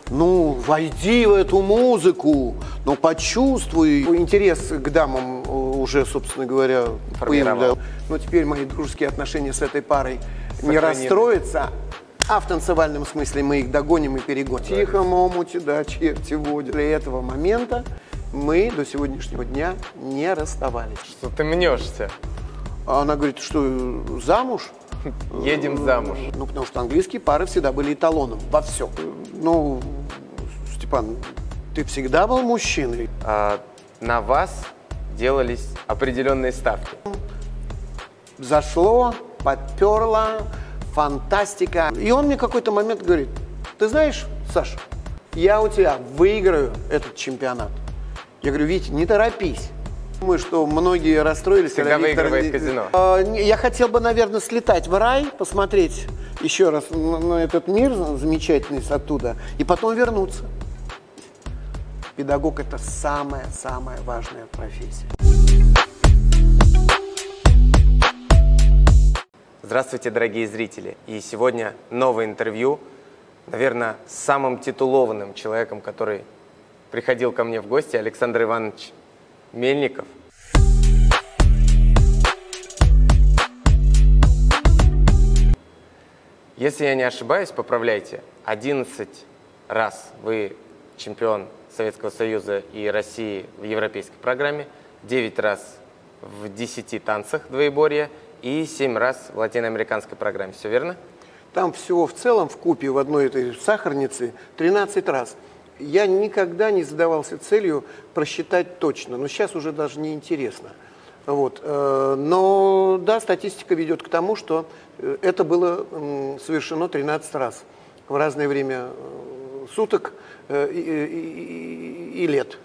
Ну, войди в эту музыку, ну, почувствуй. Интерес к дамам уже, собственно говоря, появился. Но теперь мои дружеские отношения с этой парой не расстроятся, а в танцевальном смысле мы их догоним и перегоним. В тихом омуте, да, черти водят. Для этого момента мы до сегодняшнего дня не расставались. Что ты мнешься? А она говорит, что замуж? Едем замуж. Ну, потому что английские пары всегда были эталоном во всем. Ну, Степан, ты всегда был мужчиной. На вас делались определенные ставки. Зашло, поперло, фантастика. И он мне в какой-то момент говорит: ты знаешь, Саша, я у тебя выиграю этот чемпионат. Я говорю: Витя, не торопись. Думаю, что многие расстроились. Всегда выигрывает казино. Я хотел бы, наверное, слетать в рай, посмотреть еще раз на этот мир замечательный оттуда, и потом вернуться. Педагог – это самая-самая важная профессия. Здравствуйте, дорогие зрители. И сегодня новое интервью, наверное, с самым титулованным человеком, который приходил ко мне в гости, Александр Иванович Мельников. Если я не ошибаюсь, поправляйте, 11 раз вы чемпион Советского Союза и России в европейской программе, 9 раз в 10 танцах двоеборья и 7 раз в латиноамериканской программе. Все верно? Там всего в целом вкупе в одной этой сахарнице 13 раз. Я никогда не задавался целью просчитать точно, но сейчас уже даже не интересно. Вот. Но да, статистика ведет к тому, что это было совершено 13 раз в разное время суток и лет.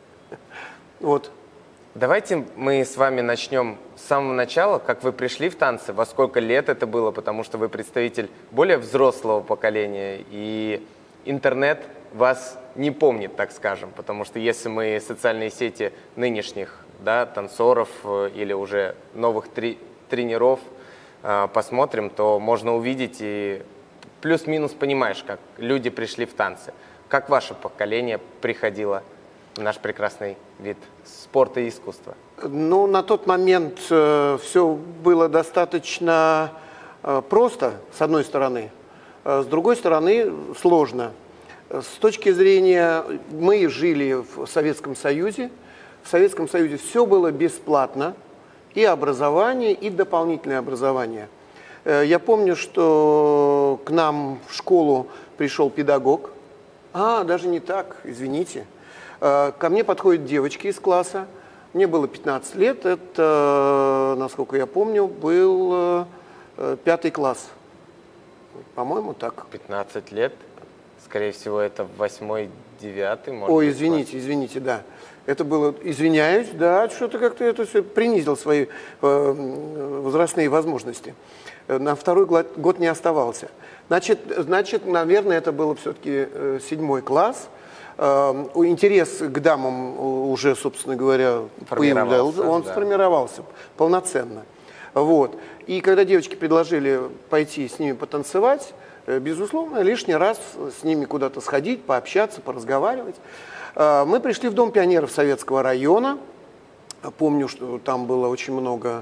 Вот. Давайте мы с вами начнем с самого начала, как вы пришли в танцы, во сколько лет это было, потому что вы представитель более взрослого поколения, и интернет вас не помнит, так скажем, потому что если мы социальные сети нынешних, да, танцоров или уже новых тренеров посмотрим, то можно увидеть и плюс-минус понимаешь, как люди пришли в танцы. Как ваше поколение приходило в наш прекрасный вид спорта и искусства? Ну, на тот момент все было достаточно просто, с одной стороны. С другой стороны, сложно. С точки зрения, мы жили в Советском Союзе. В Советском Союзе все было бесплатно. И образование, и дополнительное образование. Я помню, что к нам в школу пришел педагог. Даже не так, извините. Ко мне подходят девочки из класса. Мне было 15 лет. Это, насколько я помню, был 5 класс. По-моему, так. 15 лет? Скорее всего, это 8-9, может Ой, быть, извините, да. Это было, извиняюсь, да, что-то как-то это все принизил свои возрастные возможности. На второй год не оставался. Значит, наверное, это было все-таки 7 класс. Интерес к дамам уже, собственно говоря, сформировался полноценно. Вот. И когда девочки предложили пойти с ними потанцевать, безусловно, лишний раз с ними куда-то сходить, пообщаться, поразговаривать. Мы пришли в Дом пионеров Советского района. Помню, что там было очень много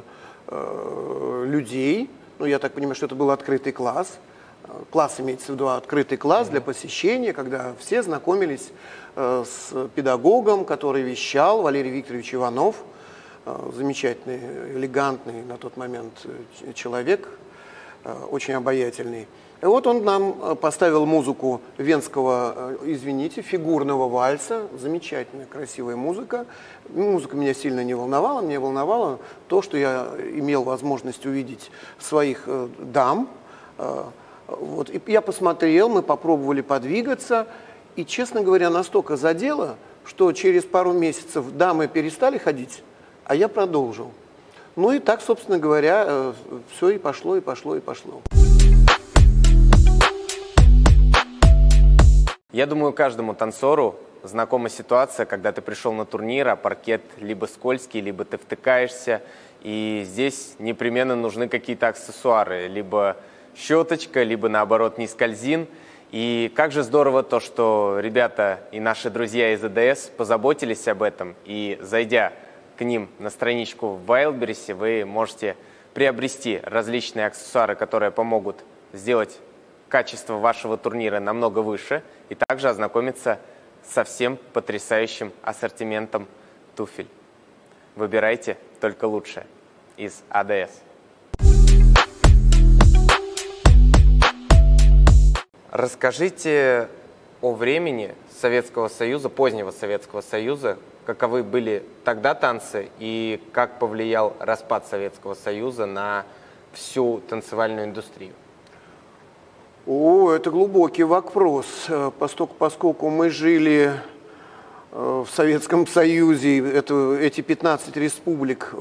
людей. Ну, я так понимаю, что это был открытый класс. Класс имеется в виду открытый класс для посещения, когда все знакомились с педагогом, который вещал, Валерий Викторович Иванов. Замечательный, элегантный на тот момент человек, очень обаятельный. И вот он нам поставил музыку венского, извините, фигурного вальса. Замечательная, красивая музыка. Музыка меня сильно не волновала. Меня волновало то, что я имел возможность увидеть своих дам. Вот. И я посмотрел, мы попробовали подвигаться. И, честно говоря, настолько задело, что через пару месяцев дамы перестали ходить, а я продолжил. Ну и так, собственно говоря, все и пошло, и пошло, и пошло. Я думаю, каждому танцору знакома ситуация, когда ты пришел на турнир, а паркет либо скользкий, либо ты втыкаешься, и здесь непременно нужны какие-то аксессуары, либо щеточка, либо наоборот не скользин. И как же здорово то, что ребята и наши друзья из АДС позаботились об этом. И зайдя к ним на страничку в Wildberries, вы можете приобрести различные аксессуары, которые помогут сделать качество вашего турнира намного выше, и также ознакомиться со всем потрясающим ассортиментом туфель. Выбирайте только лучшее из АДС. Расскажите о времени Советского Союза, позднего Советского Союза, каковы были тогда танцы и как повлиял распад Советского Союза на всю танцевальную индустрию? Это глубокий вопрос, поскольку мы жили в Советском Союзе, эти 15 республик,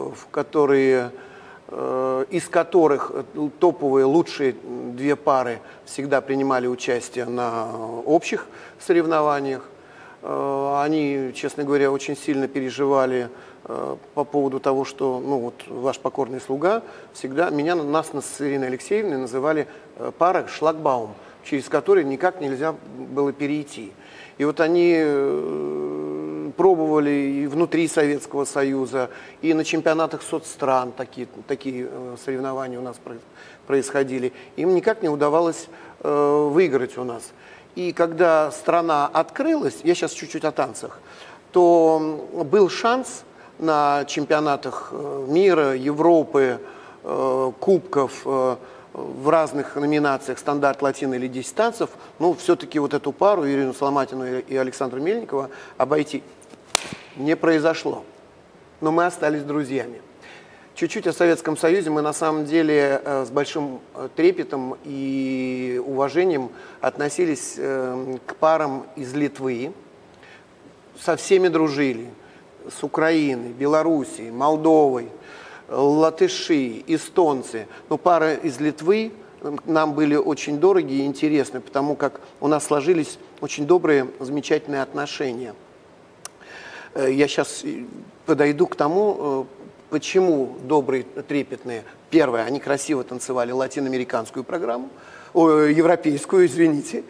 из которых топовые, лучшие две пары всегда принимали участие на общих соревнованиях. Они, честно говоря, очень сильно переживали по поводу того, что ваш покорный слуга всегда нас с Ириной Алексеевной называли пара шлагбаум, через который никак нельзя было перейти. И вот они пробовали и внутри Советского Союза, и на чемпионатах соцстран такие соревнования у нас происходили. Им никак не удавалось выиграть у нас. И когда страна открылась, я сейчас чуть-чуть о танцах, то был шанс на чемпионатах мира, Европы, кубков, в разных номинациях стандарт, латин или 10 танцев, все-таки вот эту пару, Ирину Соломатину и Александра Мельникова, обойти не произошло. Но мы остались друзьями. Чуть-чуть о Советском Союзе. Мы на самом деле с большим трепетом и уважением относились к парам из Литвы. Со всеми дружили. С Украиной, Белоруссией, Молдовой, латыши, эстонцы. Но пары из Литвы нам были очень дороги и интересны, потому как у нас сложились очень добрые, замечательные отношения. Я сейчас подойду к тому, почему добрые, трепетные. Первое, они красиво танцевали латиноамериканскую программу, европейскую, извините.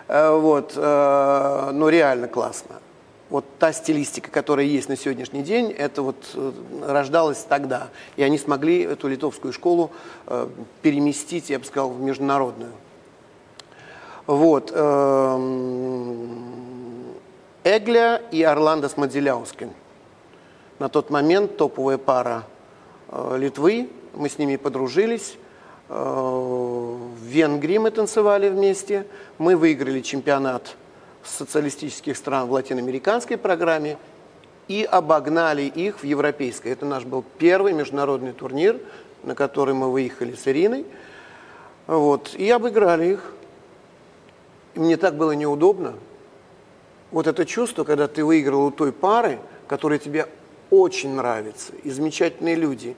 Но реально классно. Вот та стилистика, которая есть на сегодняшний день, это вот рождалась тогда. И они смогли эту литовскую школу переместить, я бы сказал, в международную. Эгля и Орландос Мадзеляускин. На тот момент топовая пара Литвы. Мы с ними подружились. В Венгрии мы танцевали вместе. Мы выиграли чемпионат социалистических стран в латиноамериканской программе и обогнали их в европейской. Это наш был первый международный турнир, на который мы выехали с Ириной. И обыграли их. И мне так было неудобно. Вот это чувство, когда ты выиграл у той пары, которая тебе очень нравится, и замечательные люди.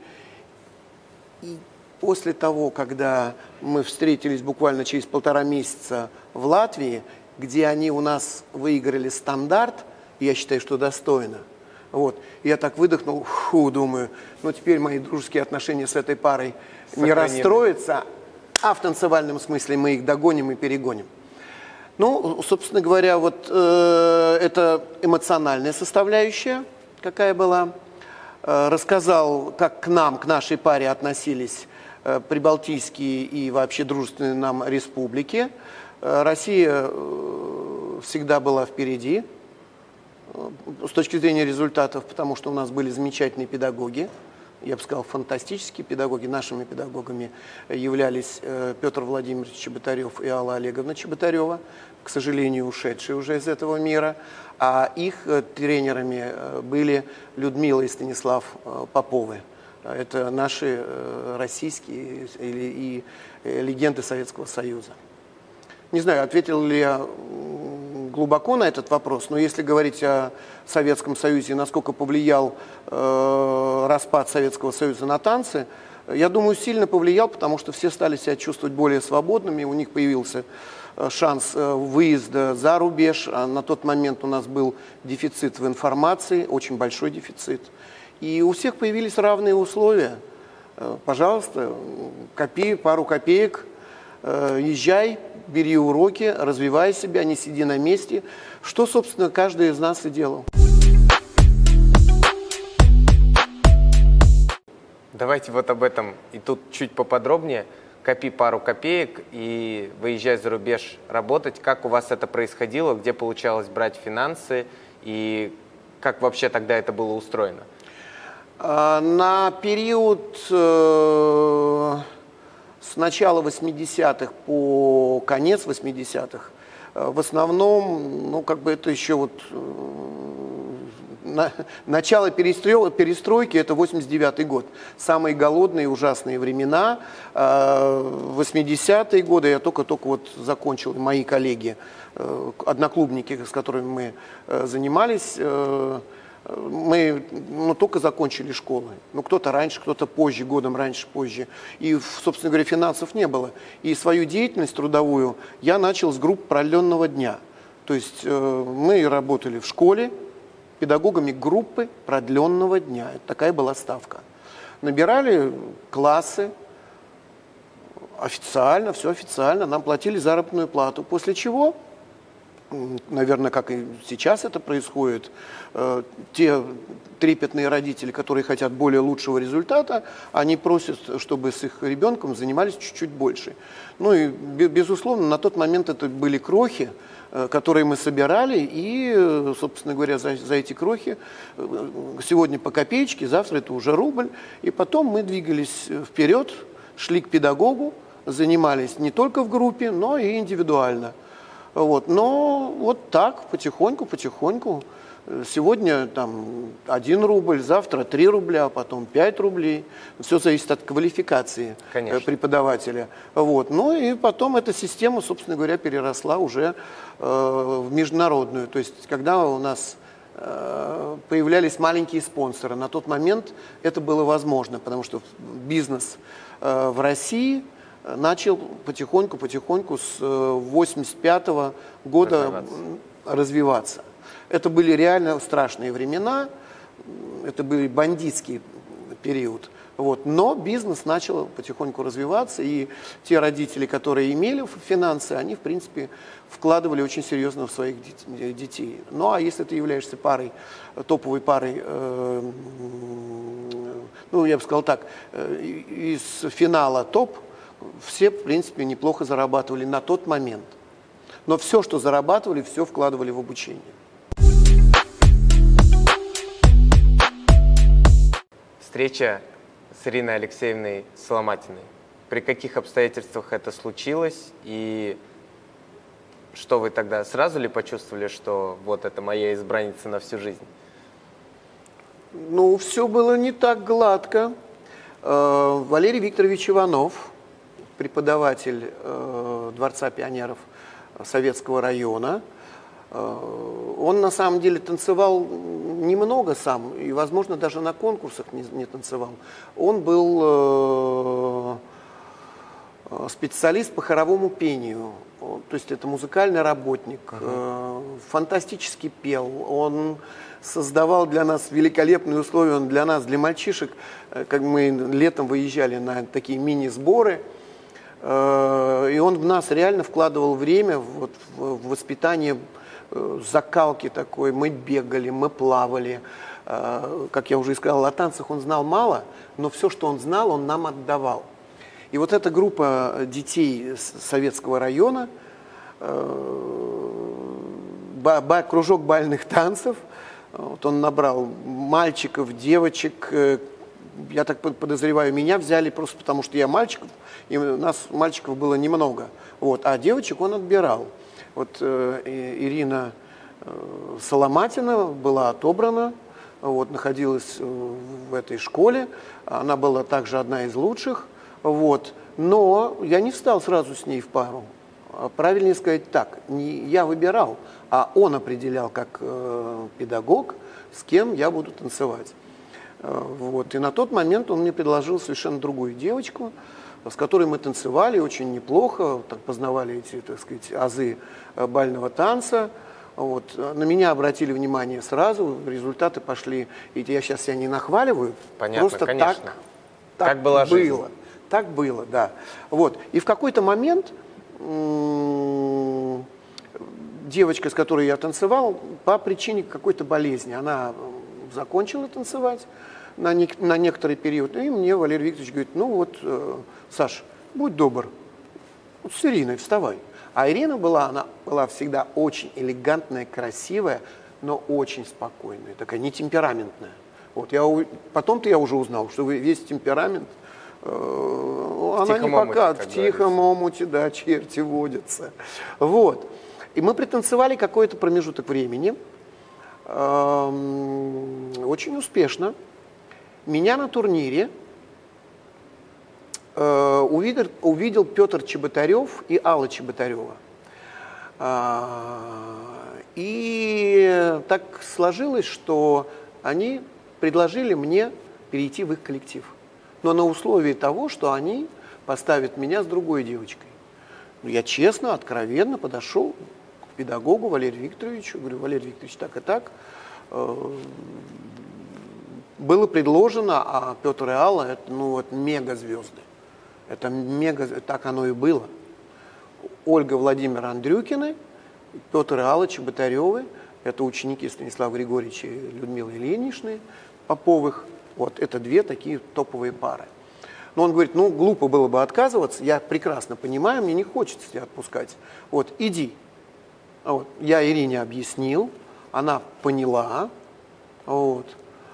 И после того, когда мы встретились буквально через 1,5 месяца в Латвии, где они у нас выиграли стандарт, я считаю, что достойно. Я так выдохнул, думаю, теперь мои дружеские отношения с этой парой не расстроятся, а в танцевальном смысле мы их догоним и перегоним. Собственно говоря, это эмоциональная составляющая, какая была. Рассказал, как к нашей паре относились прибалтийские и вообще дружественные нам республики. Россия всегда была впереди с точки зрения результатов, потому что у нас были замечательные педагоги, я бы сказал, фантастические педагоги. Нашими педагогами являлись Петр Владимирович Чеботарев и Алла Олеговна Чеботарева, к сожалению, ушедшие уже из этого мира, а их тренерами были Людмила и Станислав Поповы. Это наши российские и легенды Советского Союза. Не знаю, ответил ли я глубоко на этот вопрос, но если говорить о Советском Союзе, насколько повлиял распад Советского Союза на танцы, я думаю, сильно повлиял, потому что все стали себя чувствовать более свободными, у них появился шанс выезда за рубеж, а на тот момент у нас был дефицит в информации, очень большой дефицит, и у всех появились равные условия. Пожалуйста, копи пару копеек, езжай, бери уроки, развивай себя, не сиди на месте, что, собственно, каждый из нас и делал. Давайте вот об этом и тут чуть поподробнее. Копи пару копеек и выезжай за рубеж работать. Как у вас это происходило, где получалось брать финансы и как вообще тогда это было устроено? На период с начала 80-х по конец 80-х в основном, ну, как бы это еще вот начало перестройки, это 89-й год. Самые голодные, ужасные времена. 80-е годы я только-только вот закончил, мои коллеги, одноклубники, с которыми мы занимались, мы только закончили школы. Ну, кто-то раньше, кто-то позже, годом раньше, позже. И, собственно говоря, финансов не было. И свою деятельность трудовую я начал с групп продленного дня. То есть мы работали в школе педагогами группы продленного дня. Такая была ставка. Набирали классы официально, все официально, нам платили заработную плату. После чего, наверное, как и сейчас это происходит, те трепетные родители, которые хотят более лучшего результата, они просят, чтобы с их ребенком занимались чуть-чуть больше. Ну и, безусловно, на тот момент это были крохи, которые мы собирали, и, собственно говоря, за эти крохи сегодня по копеечке, завтра это уже рубль, и потом мы двигались вперед, шли к педагогу, занимались не только в группе, но и индивидуально. Вот. Но вот так, потихоньку. Сегодня там 1 рубль, завтра 3 рубля, потом 5 рублей. Все зависит от квалификации преподавателя. Вот. Ну и потом эта система, собственно говоря, переросла уже в международную. То есть когда у нас появлялись маленькие спонсоры, на тот момент это было возможно, потому что бизнес в России начал потихоньку с 85-го года развиваться. Это были реально страшные времена, это был бандитский период. Вот. Но бизнес начал потихоньку развиваться, и те родители, которые имели финансы, они, в принципе, вкладывали очень серьезно в своих детей. Ну, а если ты являешься топовой парой, ну, я бы сказал так, из финала топ, все, в принципе, неплохо зарабатывали на тот момент. Но все, что зарабатывали, все вкладывали в обучение. Встреча с Ириной Алексеевной Соломатиной. При каких обстоятельствах это случилось? И что вы тогда сразу ли почувствовали, что вот это моя избранница на всю жизнь? Ну, все было не так гладко. Валерий Викторович Иванов, преподаватель Дворца пионеров Советского района, он на самом деле танцевал немного сам, и, возможно, даже на конкурсах не танцевал. Он был специалист по хоровому пению, то есть это музыкальный работник, фантастически пел, он создавал для нас великолепные условия, он для нас, для мальчишек, как мы летом выезжали на такие мини-сборы, и он в нас реально вкладывал время вот, в воспитание закалки такой. Мы бегали, мы плавали. Как я уже сказал, о танцах он знал мало, но все, что он знал, он нам отдавал. И вот эта группа детей Советского района, кружок бальных танцев, вот он набрал мальчиков, девочек. Я так подозреваю, меня взяли просто потому, что я мальчик, и у нас мальчиков было немного. Вот, а девочек он отбирал. Вот Ирина Соломатина была отобрана, вот, находилась в этой школе, она была также одна из лучших, вот, но я не стал сразу с ней в пару. Правильнее сказать так, не я выбирал, а он определял как педагог, с кем я буду танцевать. Вот. И на тот момент он мне предложил совершенно другую девочку, с которой мы танцевали очень неплохо, так познавали эти, так сказать, азы бального танца. Вот. На меня обратили внимание сразу, результаты пошли. И я сейчас себя не нахваливаю, понятно, просто конечно. так как была было. жизнь. Так было, да. Вот. И в какой-то момент девочка, с которой я танцевал, по причине какой-то болезни, она закончила танцевать на некоторый период. И мне Валерий Викторович говорит, ну вот, Саш, будь добр, вот с Ириной вставай. А Ирина она была всегда очень элегантная, красивая, но очень спокойная, такая нетемпераментная. Вот потом-то я уже узнал, что весь темперамент она не показывает. В тихом омуте, да, черти водятся. Вот. И мы пританцевали какой-то промежуток времени. Очень успешно. Меня на турнире увидел Петр Чеботарев и Алла Чеботарева. И так сложилось, что они предложили мне перейти в их коллектив. Но на условии того, что они поставят меня с другой девочкой. Я честно, откровенно подошел к педагогу Валерию Викторовичу. Говорю, Валерий Викторович, так и так. Было предложено, а Петр и Алла, это мегазвезды. Это так оно и было. Ольга Владимира Андрюкины, Петр и Алла Чеботаревы, это ученики Станислава Григорьевича и Людмилы Ильиничны Поповых. Вот это две такие топовые пары. Но он говорит, глупо было бы отказываться, я прекрасно понимаю, мне не хочется тебя отпускать. Вот, иди. Вот. Я Ирине объяснил, она поняла. Вот.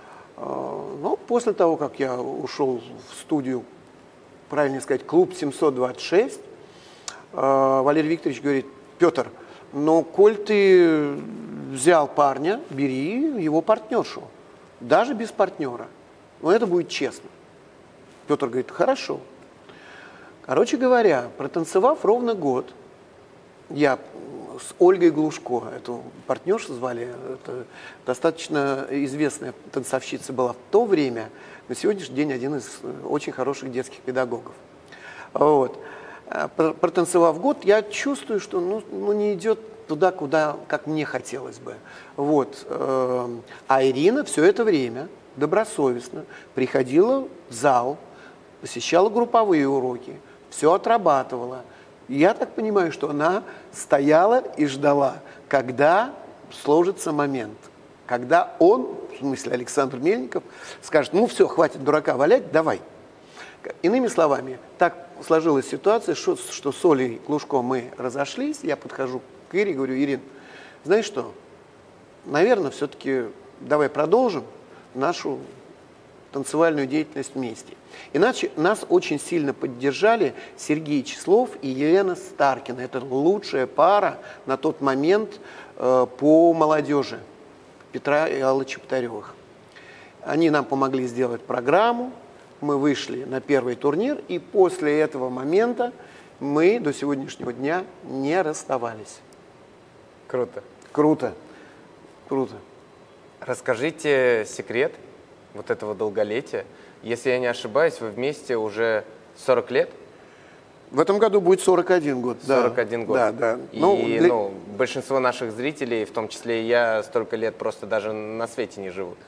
Но после того, как я ушел в студию, правильно сказать, клуб 726, Валерий Викторович говорит, Петр, коль ты взял парня, бери его партнершу, даже без партнера. Но это будет честно. Петр говорит, хорошо. Короче говоря, протанцевав ровно год, я с Ольгой Глушко, эту партнершу звали, это достаточно известная танцовщица была в то время, на сегодняшний день один из очень хороших детских педагогов. Вот. Протанцевав год, я чувствую, что не идет туда, куда, как мне хотелось бы. Вот. А Ирина все это время добросовестно приходила в зал, посещала групповые уроки, все отрабатывала. Я так понимаю, что она стояла и ждала, когда сложится момент, когда он, в смысле Александр Мельников, скажет, все, хватит дурака валять, давай. Иными словами, так сложилась ситуация, что с Олей Глушко мы разошлись, я подхожу к Ире и говорю, Ирин, знаешь что, наверное, все-таки давай продолжим нашу танцевальную деятельность вместе. Иначе нас очень сильно поддержали Сергей Числов и Елена Старкина. Это лучшая пара на тот момент по молодежи Петра и Аллы Чеботаревых. Они нам помогли сделать программу, мы вышли на первый турнир, и после этого момента мы до сегодняшнего дня не расставались. Круто. Круто. Круто. Расскажите секрет вот этого долголетия. Если я не ошибаюсь, вы вместе уже 40 лет? В этом году будет 41 год. 41 год. Да, да. И большинство наших зрителей, в том числе и я, столько лет просто даже на свете не живут.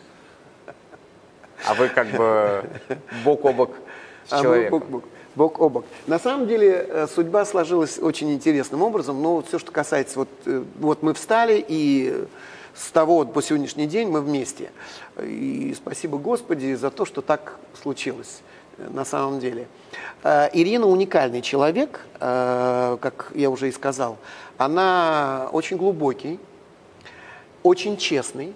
А вы как бы бок о бок с человеком. Бок о бок. На самом деле судьба сложилась очень интересным образом, но все, что касается, вот мы встали, и с того по сегодняшний день мы вместе. И спасибо Господи за то, что так случилось на самом деле. Ирина уникальный человек, как я уже и сказал. Она очень глубокий, очень честный,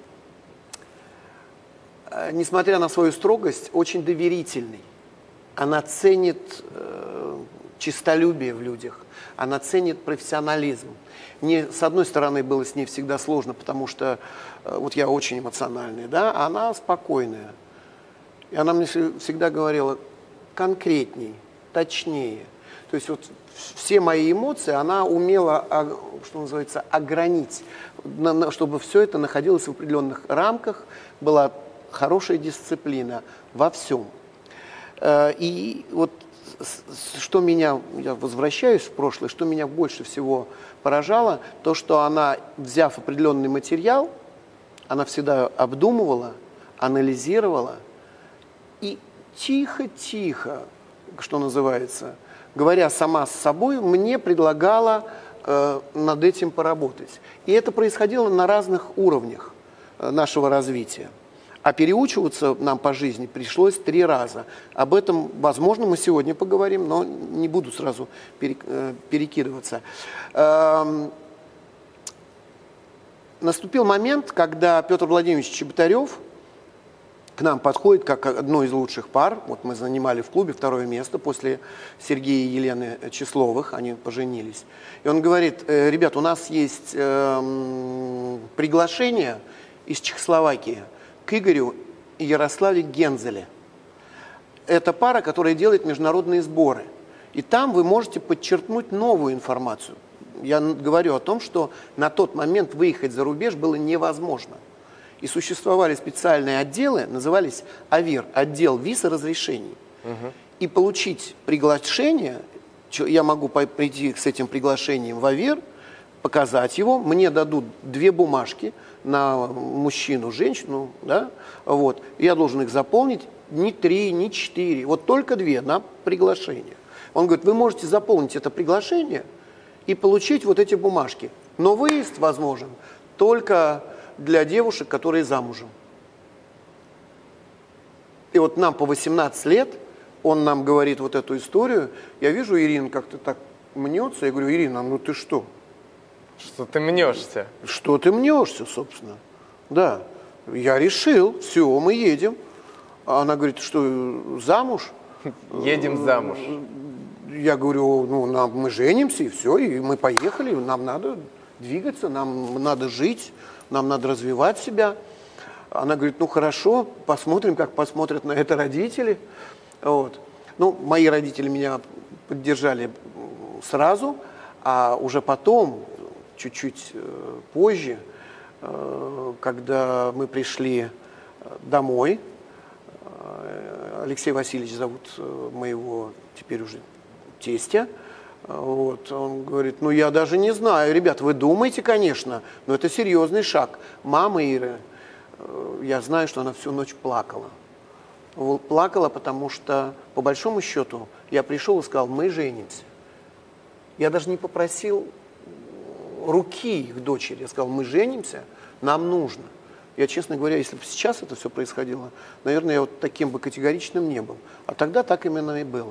несмотря на свою строгость, очень доверительный. Она ценит честолюбие в людях, она ценит профессионализм. Мне, с одной стороны, было с ней всегда сложно, потому что вот я очень эмоциональный, да, а она спокойная. И она мне всегда говорила конкретней, точнее. То есть вот все мои эмоции она умела, что называется, огранить, чтобы все это находилось в определенных рамках, была хорошая дисциплина во всем. И вот что меня, я возвращаюсь в прошлое, что меня больше всего поражало, то, что она, взяв определенный материал, она всегда обдумывала, анализировала и тихо-тихо, что называется, говоря сама с собой, мне предлагала над этим поработать. И это происходило на разных уровнях нашего развития. А переучиваться нам по жизни пришлось 3 раза. Об этом, возможно, мы сегодня поговорим, но не буду сразу перекидываться. Наступил момент, когда Петр Владимирович Чеботарев к нам подходит как одной из лучших пар. Вот мы занимали в клубе 2-е место после Сергея и Елены Числовых, они поженились. И он говорит: ребят, у нас есть приглашение из Чехословакии к Игорю и Ярославе Гензеле. Это пара, которая делает международные сборы. И там вы можете подчеркнуть новую информацию. Я говорю о том, что на тот момент выехать за рубеж было невозможно. И существовали специальные отделы, назывались АВИР, отдел виз и разрешений. И получить приглашение, я могу прийти с этим приглашением в АВИР, показать его, мне дадут 2 бумажки на мужчину, женщину, да, вот, я должен их заполнить, ни 3, ни 4, вот только 2 на приглашение. Он говорит: вы можете заполнить это приглашение и получить вот эти бумажки, но выезд возможен только для девушек, которые замужем. И вот нам по 18 лет, он нам говорит вот эту историю, я вижу, Ирина как-то так мнется, я говорю: Ирина, ну ты что? Что ты мнешься? Что ты мнешься, собственно? Да, я решил, все, мы едем. А она говорит: что, замуж? Едем замуж. Я говорю: ну, мы женимся, и все, и мы поехали, нам надо двигаться, нам надо жить, нам надо развивать себя. Она говорит: ну, хорошо, посмотрим, как посмотрят на это родители. Вот. Ну, мои родители меня поддержали сразу, а уже потом, чуть-чуть позже, когда мы пришли домой, Алексей Васильевич зовут моего теперь уже тестя, вот, он говорит: ну я даже не знаю, ребят, вы думаете, конечно, но это серьезный шаг. Мама Иры, я знаю, что она всю ночь плакала. Плакала, потому что, по большому счету, я пришел и сказал: мы женимся. Я даже не попросил руки их дочери. Я сказал: мы женимся, нам нужно. Я, честно говоря, если бы сейчас это все происходило, наверное, я вот таким бы категоричным не был. А тогда так именно и было.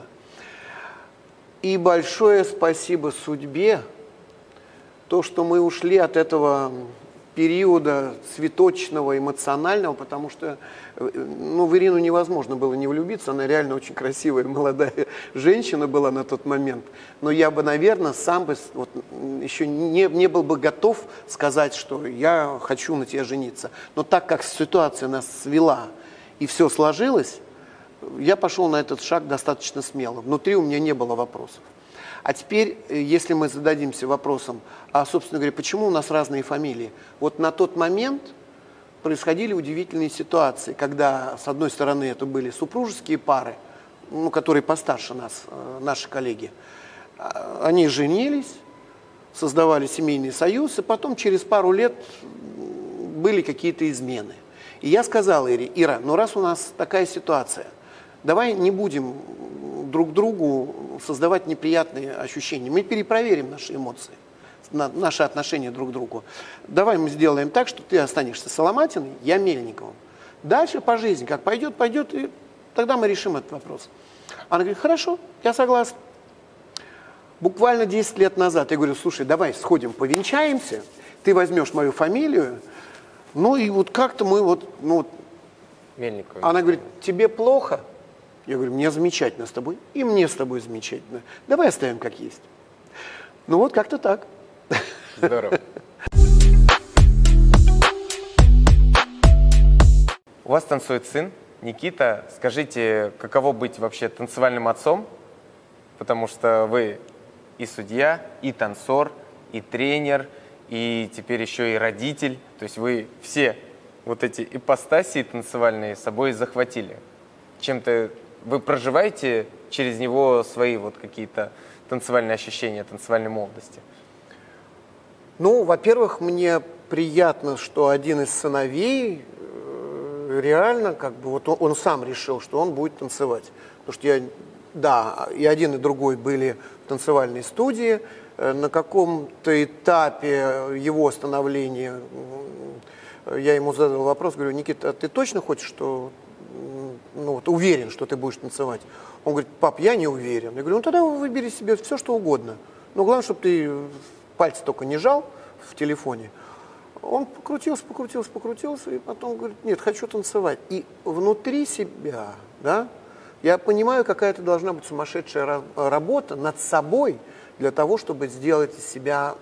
И большое спасибо судьбе, то, что мы ушли от этого периода цветочного, эмоционального, потому что ну, в Ирину невозможно было не влюбиться, она реально очень красивая, молодая женщина была на тот момент. Но я бы, наверное, сам бы вот, еще не был бы готов сказать, что я хочу на тебя жениться. Но так как ситуация нас свела и все сложилось, я пошел на этот шаг достаточно смело. Внутри у меня не было вопросов. А теперь, если мы зададимся вопросом, а, собственно говоря, почему у нас разные фамилии? Вот на тот момент происходили удивительные ситуации, когда, с одной стороны, это были супружеские пары, ну, которые постарше нас, наши коллеги. Они женились, создавали семейный союз, и потом через пару лет были какие-то измены. И я сказал Ире: Ира, ну раз у нас такая ситуация, давай не будем друг другу создавать неприятные ощущения. Мы перепроверим наши эмоции, наши отношения друг к другу. Давай мы сделаем так, что ты останешься Соломатиной, я Мельниковым. Дальше по жизни, как пойдет, пойдет, и тогда мы решим этот вопрос. Она говорит: хорошо, я согласна. Буквально 10 лет назад я говорю: слушай, давай сходим, повенчаемся, ты возьмешь мою фамилию, ну и вот как-то мы вот... Ну, Мельников. Она говорит: тебе плохо? Я говорю: мне замечательно с тобой, и мне с тобой замечательно. Давай оставим как есть. Ну вот как-то так. Здорово. У вас танцует сын, Никита. Скажите, каково быть вообще танцевальным отцом? Потому что вы и судья, и танцор, и тренер, и теперь еще и родитель. То есть вы все вот эти ипостаси танцевальные с собой захватили. Чем-то вы проживаете через него свои вот какие-то танцевальные ощущения, танцевальной молодости? Ну, во-первых, мне приятно, что один из сыновей реально, как бы, вот он сам решил, что он будет танцевать. Потому что я да, и один, и другой были в танцевальной студии. На каком-то этапе его становления я ему задал вопрос, говорю: Никита, а ты точно хочешь, что, ну, вот, уверен, что ты будешь танцевать? Он говорит: пап, я не уверен. Я говорю: ну тогда выбери себе все, что угодно. Но главное, чтобы ты пальцы только не жал в телефоне. Он покрутился, и потом говорит: нет, хочу танцевать. И внутри себя, да, я понимаю, какая-то должна быть сумасшедшая работа над собой для того, чтобы сделать из себя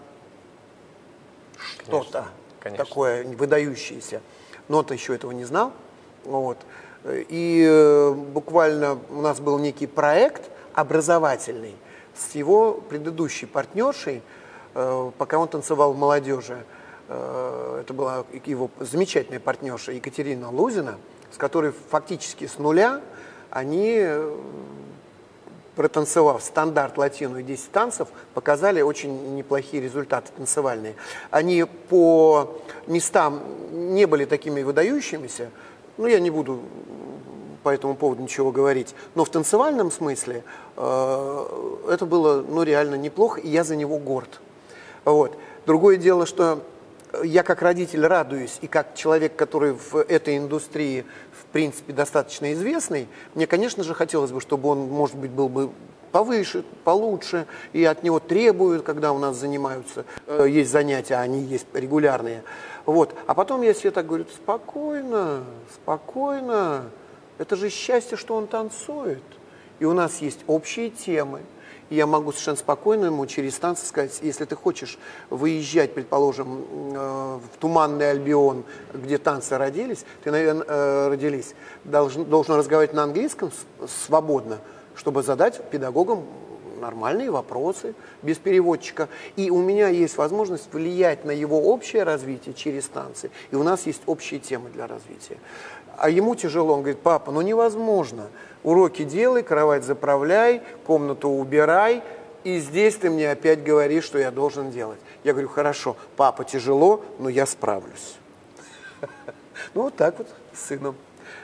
что-то такое выдающееся. Но он-то еще этого не знал. Вот. И буквально у нас был некий проект образовательный с его предыдущей партнершей, пока он танцевал в молодежи. Это была его замечательная партнерша Екатерина Лузина, с которой фактически с нуля они, протанцевав стандарт латину и 10 танцев, показали очень неплохие результаты танцевальные. Они по местам не были такими выдающимися, ну, я не буду по этому поводу ничего говорить, но в танцевальном смысле это было, ну, реально неплохо, и я за него горд. Вот. Другое дело, что я как родитель радуюсь, и как человек, который в этой индустрии, в принципе, достаточно известный, мне, конечно же, хотелось бы, чтобы он, может быть, был бы повыше, получше, и от него требуют, когда у нас занимаются, есть занятия, они есть регулярные. Вот. А потом я себе так говорю: спокойно, спокойно, это же счастье, что он танцует. И у нас есть общие темы. И я могу совершенно спокойно ему через танцы сказать: если ты хочешь выезжать, предположим, в Туманный Альбион, где танцы родились, ты, наверное, должен разговаривать на английском свободно, чтобы задать педагогам нормальные вопросы, без переводчика. И у меня есть возможность влиять на его общее развитие через танцы. И у нас есть общие темы для развития. А ему тяжело, он говорит: папа, ну невозможно. Уроки делай, кровать заправляй, комнату убирай, и здесь ты мне опять говоришь, что я должен делать. Я говорю: хорошо, папа, тяжело, но я справлюсь. Ну вот так вот с сыном.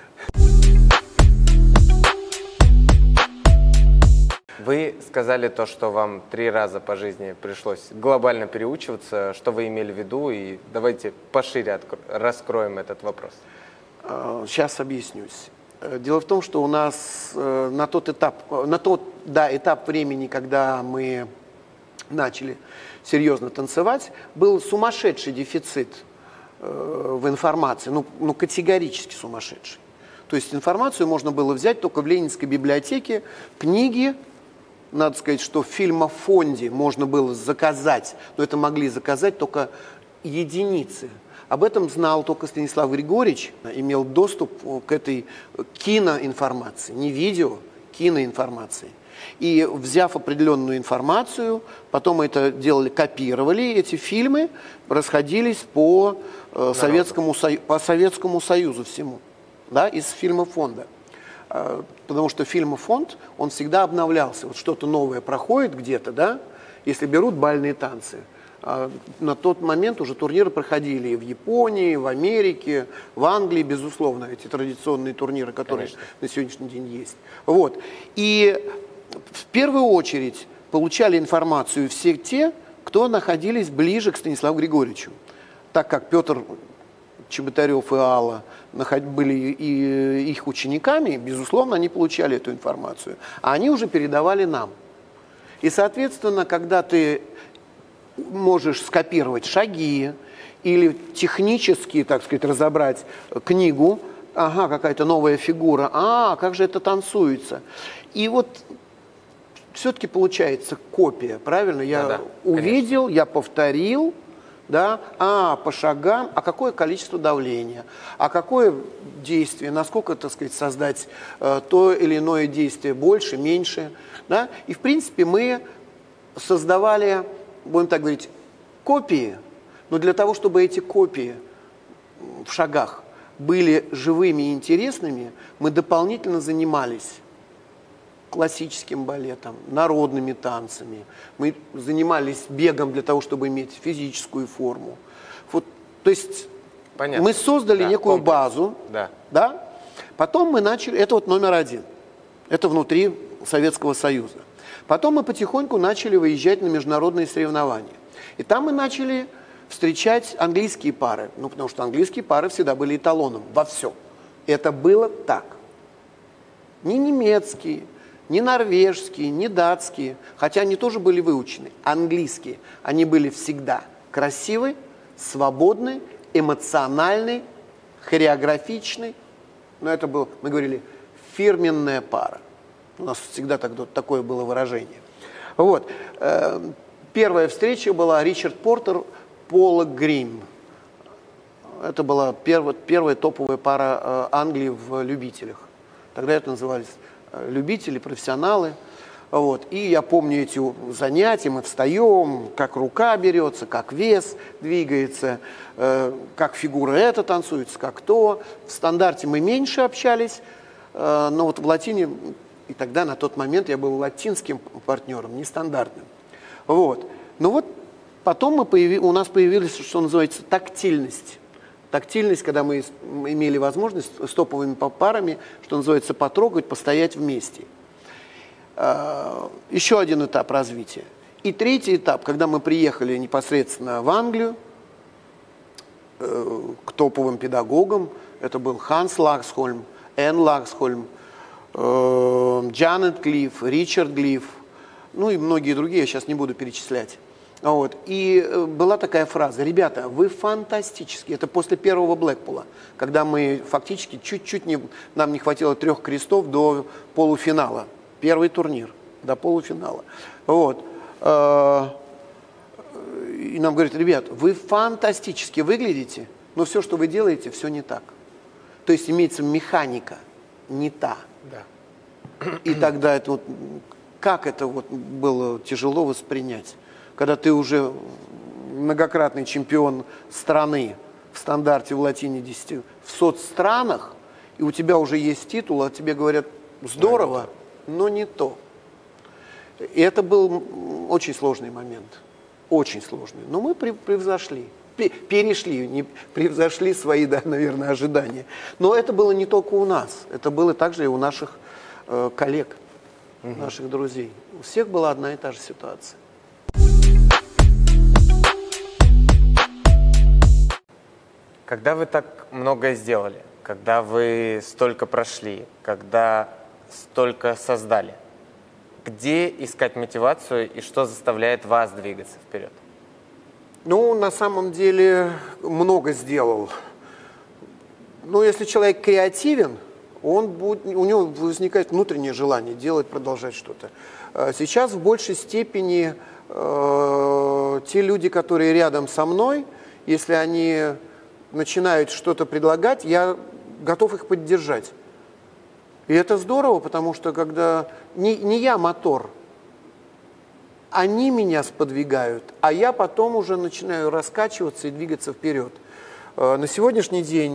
Вы сказали то, что вам 3 раза по жизни пришлось глобально переучиваться. Что вы имели в виду? И давайте пошире раскроем этот вопрос. Сейчас объяснюсь. Дело в том, что у нас на тот этап времени, когда мы начали серьезно танцевать, был сумасшедший дефицит в информации, ну категорически сумасшедший. То есть информацию можно было взять только в Ленинской библиотеке, книги. Надо сказать, что в фильмофонде можно было заказать, но это могли заказать только единицы. Об этом знал только Станислав Григорьевич, имел доступ к этой киноинформации, не видео, киноинформации. И взяв определенную информацию, потом это делали, копировали, эти фильмы расходились по Советскому Союзу всему, да, из фильмофонда. Потому что фильмофонд, он всегда обновлялся. Вот что-то новое проходит где-то, да, если берут бальные танцы. На тот момент уже турниры проходили и в Японии, в Америке, в Англии, безусловно, эти традиционные турниры, которые, конечно, на сегодняшний день есть. Вот. И в первую очередь получали информацию все те, кто находились ближе к Станиславу Григорьевичу. Так как Петр Чеботарев и Алла были и их учениками, безусловно, они получали эту информацию. А они уже передавали нам. И, соответственно, когда ты можешь скопировать шаги или технически, так сказать, разобрать книгу, ага, какая-то новая фигура, как же это танцуется. И вот все-таки получается копия, правильно? Я увидел, конечно, я повторил, да, по шагам, какое количество давления, какое действие, насколько, так сказать, создать то или иное действие больше, меньше, да. И, в принципе, мы создавали, будем так говорить, копии, но для того, чтобы эти копии в шагах были живыми и интересными, мы дополнительно занимались классическим балетом, народными танцами. Мы занимались бегом для того, чтобы иметь физическую форму. Вот, то есть понятно, мы создали некую базу, да. Потом мы начали, это вот номер один, это внутри Советского Союза. Потом мы потихоньку начали выезжать на международные соревнования. И там мы начали встречать английские пары, ну, потому что английские пары всегда были эталоном во всем. Это было так. Ни немецкие, ни норвежские, ни датские, хотя они тоже были выучены, английские. Они были всегда красивы, свободны, эмоциональны, хореографичны. Но это было, мы говорили, фирменная пара. У нас всегда такое было выражение. Вот. Первая встреча была Ричард Портер, Пола Грим. Это была первая топовая пара Англии в любителях. Тогда это назывались любители, профессионалы. Вот. И я помню эти занятия, мы встаем, как рука берется, как вес двигается, как фигура эта танцуется, как то. В стандарте мы меньше общались, но вот в латине, и тогда на тот момент я был латинским партнером, нестандартным. Вот. Ну вот потом у нас появилась, что называется, тактильность. Тактильность, когда мы имели возможность с топовыми парами, что называется, потрогать, постоять вместе. Еще один этап развития. И третий этап, когда мы приехали непосредственно в Англию к топовым педагогам, это был Ханс Лаксхольм, Энн Лаксхольм, Джанет Глиф, Ричард Глиф, ну и многие другие, я сейчас не буду перечислять. Вот. И была такая фраза: ребята, вы фантастические. Это после первого Блэкпула, когда мы фактически чуть-чуть нам не хватило 3 крестов до полуфинала. Первый турнир до полуфинала. Вот. И нам говорят: ребят, вы фантастически выглядите, но все, что вы делаете, все не так. То есть имеется механика не та. Да. И тогда это вот, как это вот было тяжело воспринять, когда ты уже многократный чемпион страны в стандарте в латине 10 в соцстранах, и у тебя уже есть титул, а тебе говорят: здорово, но не то. И это был очень сложный момент, очень сложный. Но мы перешли, не превзошли свои, да, наверное, ожидания. Но это было не только у нас, это было также и у наших коллег, наших друзей. У всех была одна и та же ситуация. Когда вы так многое сделали, когда вы столько прошли, когда столько создали, где искать мотивацию и что заставляет вас двигаться вперед? Ну, на самом деле, много сделал. Но если человек креативен, у него возникает внутреннее желание делать, продолжать что-то. Сейчас в большей степени те люди, которые рядом со мной, если они начинают что-то предлагать, я готов их поддержать. И это здорово, потому что когда не я мотор, они меня сподвигают, а я потом уже начинаю раскачиваться и двигаться вперед. На сегодняшний день,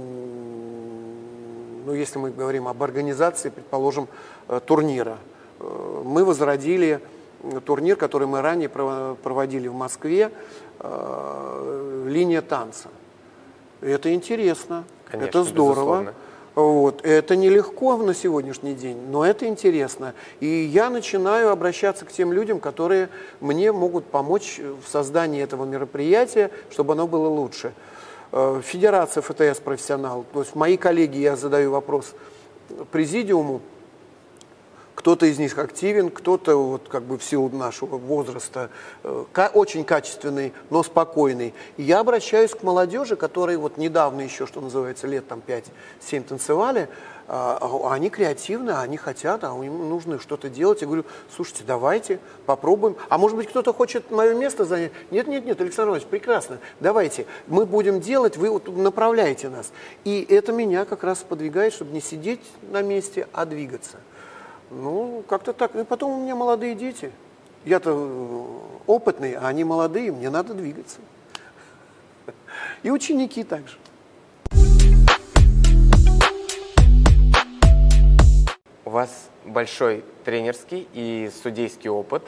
ну, если мы говорим об организации, предположим, турнира, мы возродили турнир, который мы ранее проводили в Москве, «Линия танца». Это интересно, конечно, это здорово. Вот. Это нелегко на сегодняшний день, но это интересно. И я начинаю обращаться к тем людям, которые мне могут помочь в создании этого мероприятия, чтобы оно было лучше. Федерация ФТС «Профессионал». То есть мои коллеги, я задаю вопрос президиуму, кто-то из них активен, кто-то вот как бы в силу нашего возраста очень качественный, но спокойный. И я обращаюсь к молодежи, которые вот недавно еще, что называется, лет там 5-7 танцевали, они креативны, они хотят, а им нужно что-то делать. Я говорю: слушайте, давайте попробуем. А может быть, кто-то хочет мое место занять? Нет, Александр Иванович, прекрасно, давайте. Мы будем делать, вы вот направляете нас. И это меня как раз подвигает, чтобы не сидеть на месте, а двигаться. Ну, как-то так. И потом у меня молодые дети. Я-то опытный, а они молодые, мне надо двигаться. И ученики также. У вас большой тренерский и судейский опыт,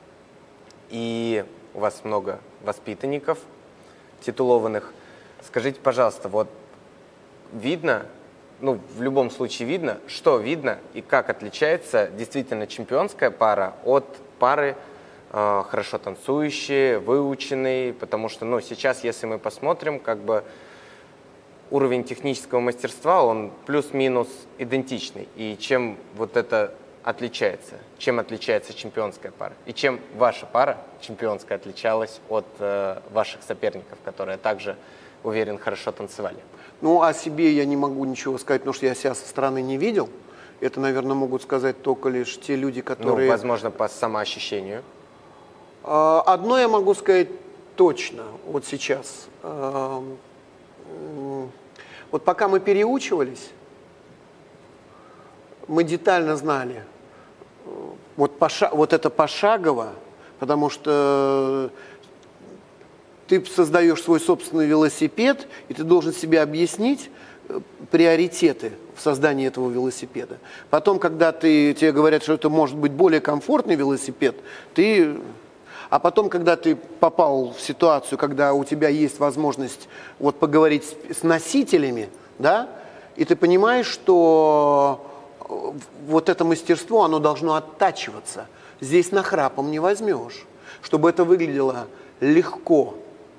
и у вас много воспитанников титулованных. Скажите, пожалуйста, вот видно ну, в любом случае видно, что видно и как отличается действительно чемпионская пара от пары хорошо танцующие, выученные, потому что, ну, сейчас, если мы посмотрим, как бы уровень технического мастерства, он плюс-минус идентичный. И чем вот это отличается? Чем отличается чемпионская пара? И чем ваша пара чемпионская отличалась от ваших соперников, которые также, уверен, хорошо танцевали? Ну, о себе я не могу ничего сказать, потому что я себя со стороны не видел. Это, наверное, могут сказать только лишь те люди, которые... Ну, возможно, по самоощущению. Одно я могу сказать точно вот сейчас. Вот пока мы переучивались, мы детально знали, вот это пошагово, потому что ты создаешь свой собственный велосипед, и ты должен себе объяснить приоритеты в создании этого велосипеда. Потом, когда тебе говорят, что это может быть более комфортный велосипед, а потом, когда ты попал в ситуацию, когда у тебя есть возможность вот поговорить с носителями, да, и ты понимаешь, что вот это мастерство, оно должно оттачиваться. Здесь нахрапом не возьмешь. Чтобы это выглядело легко,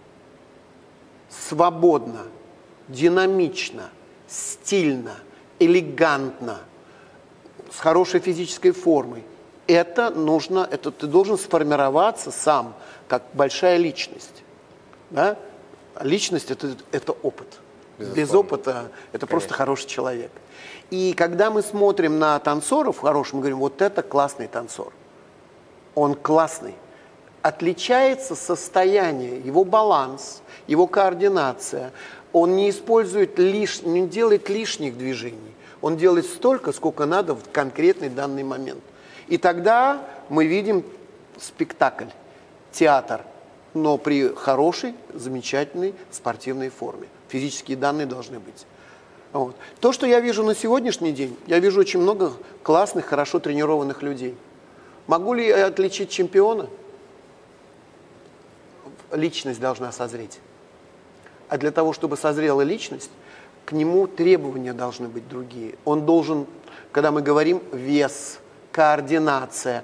свободно, динамично, стильно, элегантно, с хорошей физической формой. Это ты должен сформироваться сам, как большая личность. Да? Личность это опыт. Безусловно. Без опыта это просто хороший человек. И когда мы смотрим на танцоров хороших, мы говорим, вот это классный танцор. Он классный. Отличается состояние, его баланс, его координация. Он не делает лишних движений. Он делает столько, сколько надо в конкретный данный момент. И тогда мы видим спектакль, театр, но при хорошей, замечательной спортивной форме. Физические данные должны быть. Вот. То, что я вижу на сегодняшний день, я вижу очень много классных, хорошо тренированных людей. Могу ли я отличить чемпиона? Личность должна созреть. А для того, чтобы созрела личность, к нему требования должны быть другие. Он должен, когда мы говорим вес, координация,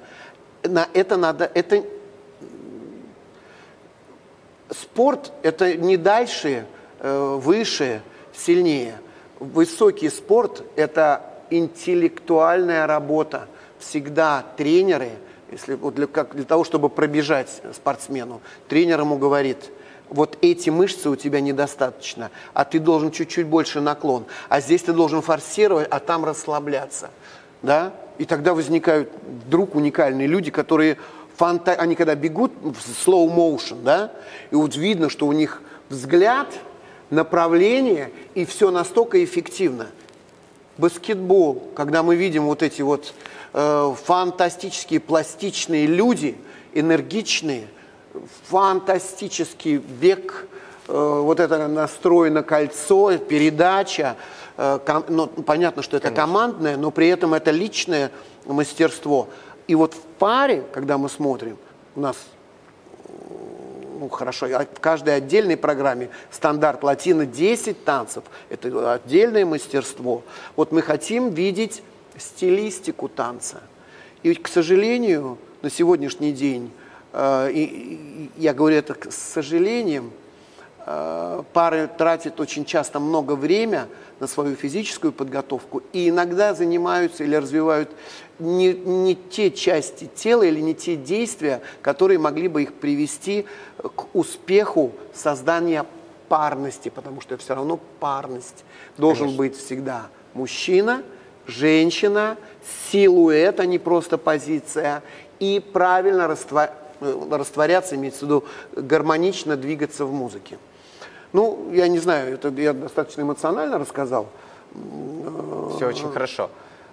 спорт это не дальше, выше, сильнее. Высокий спорт это интеллектуальная работа. Всегда тренеры, для того, чтобы пробежать спортсмену, тренер ему говорит: вот эти мышцы у тебя недостаточно, а ты должен чуть-чуть больше наклон, а здесь ты должен форсировать, а там расслабляться. Да? И тогда возникают вдруг уникальные люди, которые они когда бегут в slow motion, да, и вот видно, что у них взгляд, направление, и все настолько эффективно. Баскетбол, когда мы видим вот эти вот фантастические пластичные люди, энергичные, фантастический бег, вот это настрой на кольцо, передача, понятно, что это командное, но при этом это личное мастерство. И вот в паре, когда мы смотрим, у нас, хорошо, в каждой отдельной программе стандарт латино 10 танцев, это отдельное мастерство. Вот мы хотим видеть стилистику танца. И, к сожалению, на сегодняшний день, и я говорю это с сожалением, пары тратят очень часто много времени на свою физическую подготовку и иногда занимаются или развивают не те части тела или не те действия, которые могли бы их привести к успеху создания парности, потому что все равно парность должен быть всегда мужчина, женщина, силуэт, а не просто позиция, и правильно растворяться, имеется в виду гармонично двигаться в музыке. Ну, я не знаю, это я достаточно эмоционально рассказал. Все очень хорошо.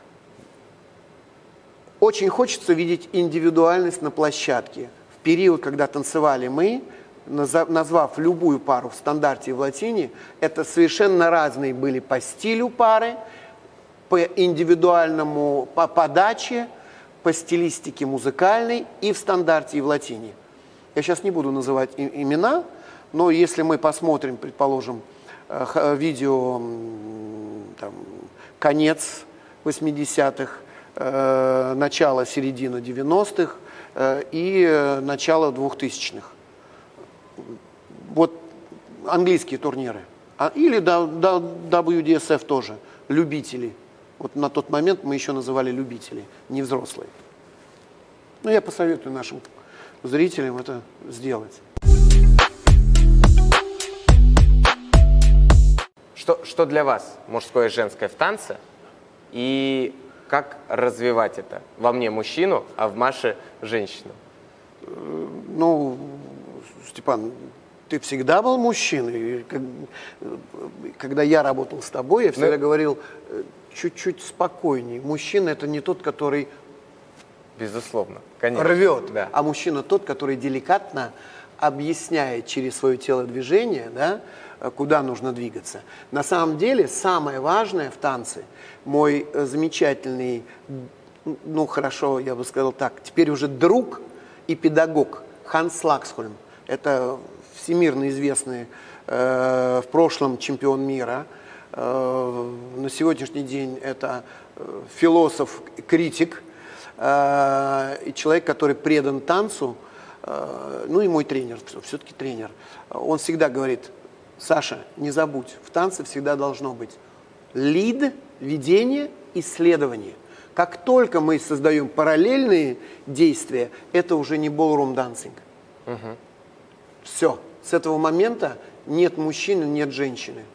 Очень хочется видеть индивидуальность на площадке. В период, когда танцевали мы, назвав любую пару в стандарте и в латине, это совершенно разные были по стилю пары, по индивидуальному, по подаче, по стилистике музыкальной и в стандарте, и в латине. Я сейчас не буду называть имена, но если мы посмотрим, предположим, видео там, конец 80-х, начало, середина 90-х и начало 2000-х. Вот английские турниры. Или WDSF тоже, любители. Вот на тот момент мы еще называли любители, не взрослые. Но я посоветую нашим зрителям это сделать. Что для вас мужское и женское в танце? И как развивать это? Во мне мужчину, а в Маше женщину. Ну, Степан, ты всегда был мужчиной. Когда я работал с тобой, я всегда говорил, чуть-чуть спокойней. Мужчина — это не тот, который Безусловно, конечно. рвет, да. а мужчина тот, который деликатно объясняет через свое телодвижение, да, куда нужно двигаться. На самом деле, самое важное в танце, мой замечательный, ну хорошо, я бы сказал так, теперь уже друг и педагог Ханс Лаксхольм, это всемирно известный в прошлом чемпион мира, на сегодняшний день это философ, критик, и человек, который предан танцу, ну и мой тренер, все-таки тренер. Он всегда говорит: Саша, не забудь, в танце всегда должно быть лид, ведение, исследование. Как только мы создаем параллельные действия, это уже не ballroom dancing. Все, с этого момента нет мужчины, нет женщины.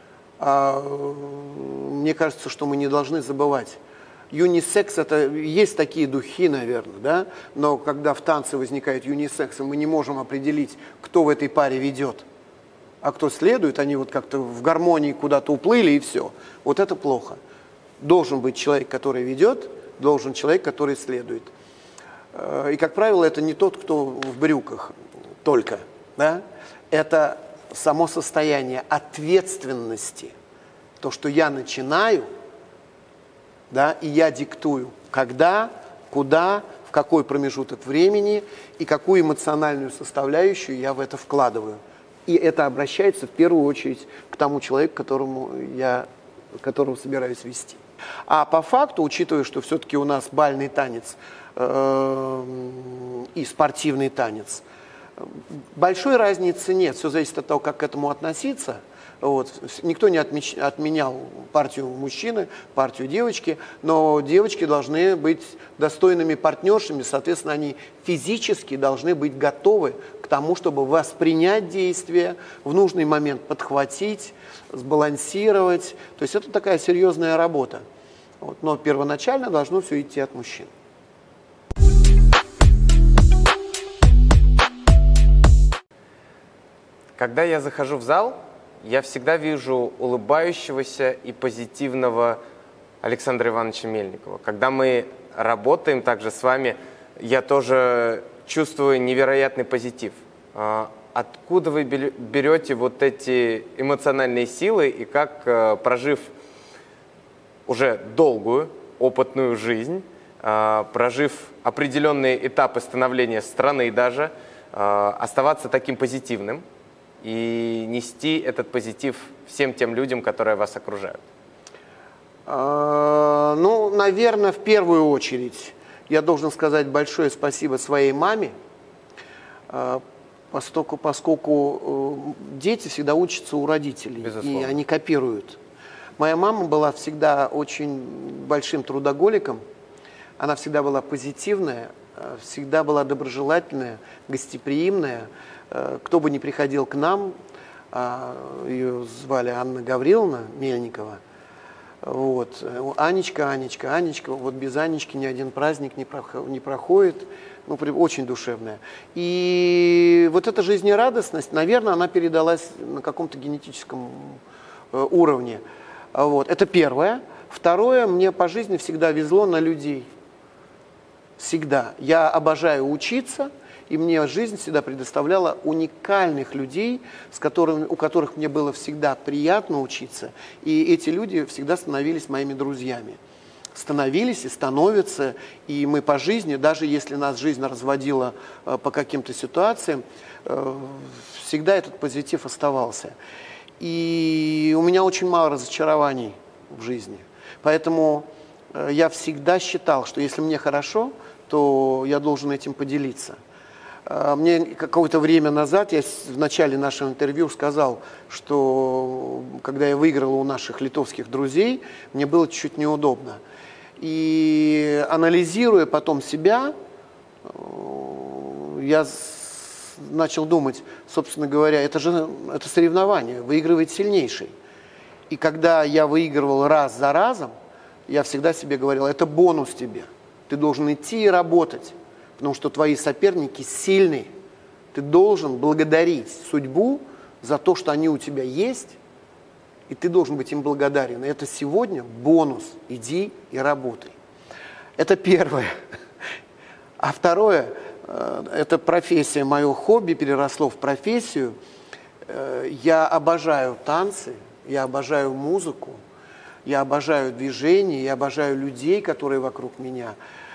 Мне кажется, что мы не должны забывать. Юнисекс — это есть такие духи, наверное, да? Но когда в танце возникает юнисекс, и мы не можем определить, кто в этой паре ведет, а кто следует, они вот как-то в гармонии куда-то уплыли, и все. Вот это плохо. Должен быть человек, который ведет, должен человек, который следует. И, как правило, это не тот, кто в брюках только, да? Это само состояние ответственности. То, что я начинаю, да, и я диктую, когда, куда, в какой промежуток времени и какую эмоциональную составляющую я в это вкладываю. И это обращается в первую очередь к тому человеку, которого собираюсь вести. А по факту, учитывая, что все-таки у нас бальный танец и спортивный танец, большой разницы нет. Все зависит от того, как к этому относиться. Вот. Никто не отменял партию мужчины, партию девочки, но девочки должны быть достойными партнершами, соответственно, они физически должны быть готовы к тому, чтобы воспринять действие, в нужный момент подхватить, сбалансировать. То есть это такая серьезная работа. Вот. Но первоначально должно все идти от мужчин. Когда я захожу в зал, я всегда вижу улыбающегося и позитивного Александра Ивановича Мельникова. Когда мы работаем также с вами, я тоже чувствую невероятный позитив. Откуда вы берете вот эти эмоциональные силы и как, прожив уже долгую, опытную жизнь, прожив определенные этапы становления страны даже, оставаться таким позитивным и нести этот позитив всем тем людям, которые вас окружают? Ну, наверное, в первую очередь я должен сказать большое спасибо своей маме, поскольку дети всегда учатся у родителей, Безусловно. И они копируют. Моя мама была всегда очень большим трудоголиком, она всегда была позитивная, всегда была доброжелательная, гостеприимная. Кто бы ни приходил к нам, ее звали Анна Гавриловна Мельникова, вот, Анечка, Анечка, Анечка, вот без Анечки ни один праздник не проходит, ну, очень душевная. И вот эта жизнерадостность, наверное, она передалась на каком-то генетическом уровне. Вот, это первое. Второе, мне по жизни всегда везло на людей. Всегда. Я обожаю учиться, и мне жизнь всегда предоставляла уникальных людей, у которых мне было всегда приятно учиться. И эти люди всегда становились моими друзьями. Становились и становятся. И мы по жизни, даже если нас жизнь разводила по каким-то ситуациям, всегда этот позитив оставался. И у меня очень мало разочарований в жизни. Поэтому я всегда считал, что если мне хорошо, то я должен этим поделиться. Мне какое-то время назад, я в начале нашего интервью сказал, что когда я выиграл у наших литовских друзей, мне было чуть-чуть неудобно. И анализируя потом себя, я начал думать, собственно говоря, это соревнование, выигрывает сильнейший. И когда я выигрывал раз за разом, я всегда себе говорил, это бонус тебе. Ты должен идти и работать, потому что твои соперники сильные. Ты должен благодарить судьбу за то, что они у тебя есть, и ты должен быть им благодарен. И это сегодня бонус. Иди и работай. Это первое. А второе, это профессия, мое хобби переросло в профессию. Я обожаю танцы, я обожаю музыку, я обожаю движение, я обожаю людей, которые вокруг меня.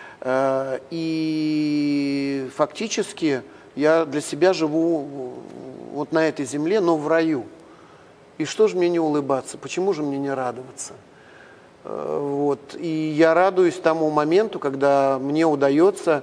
И фактически я для себя живу вот на этой земле, но в раю. И что же мне не улыбаться? Почему же мне не радоваться? Вот. И я радуюсь тому моменту, когда мне удается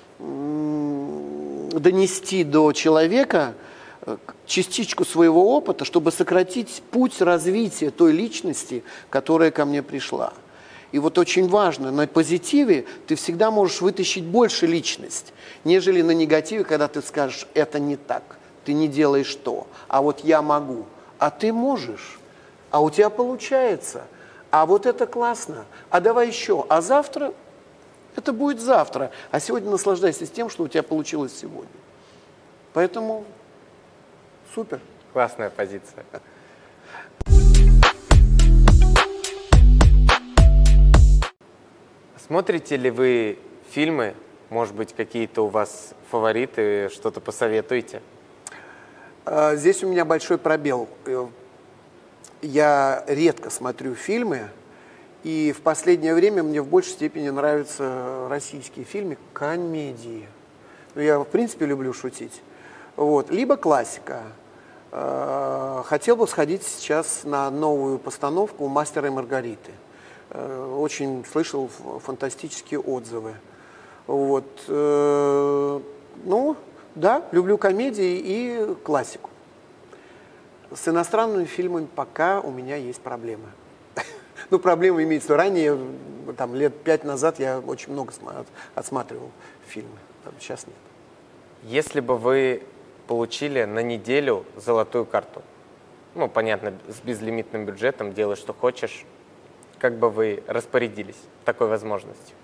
донести до человека частичку своего опыта, чтобы сократить путь развития той личности, которая ко мне пришла. И вот очень важно, на позитиве ты всегда можешь вытащить больше личность, нежели на негативе, когда ты скажешь, это не так, ты не делаешь то, а вот я могу. А ты можешь, а у тебя получается, а вот это классно, а давай еще, а завтра, это будет завтра, а сегодня наслаждайся тем, что у тебя получилось сегодня. Поэтому супер. Классная позиция. Смотрите ли вы фильмы, может быть, какие-то у вас фавориты, что-то посоветуете? Здесь у меня большой пробел. Я редко смотрю фильмы, и в последнее время мне в большей степени нравятся российские фильмы, комедии. Я, в принципе, люблю шутить. Вот. Либо классика. Хотел бы сходить сейчас на новую постановку «Мастера и Маргариты». Очень слышал фантастические отзывы. Вот. Ну, да, люблю комедии и классику. С иностранными фильмами пока у меня есть проблемы. Ну, проблемы имеются. Ранее, там, лет 5 назад я очень много отсматривал фильмы. Сейчас нет. Если бы вы получили на неделю золотую карту, ну, понятно, с безлимитным бюджетом, делай, что хочешь, как бы вы распорядились такой возможностью?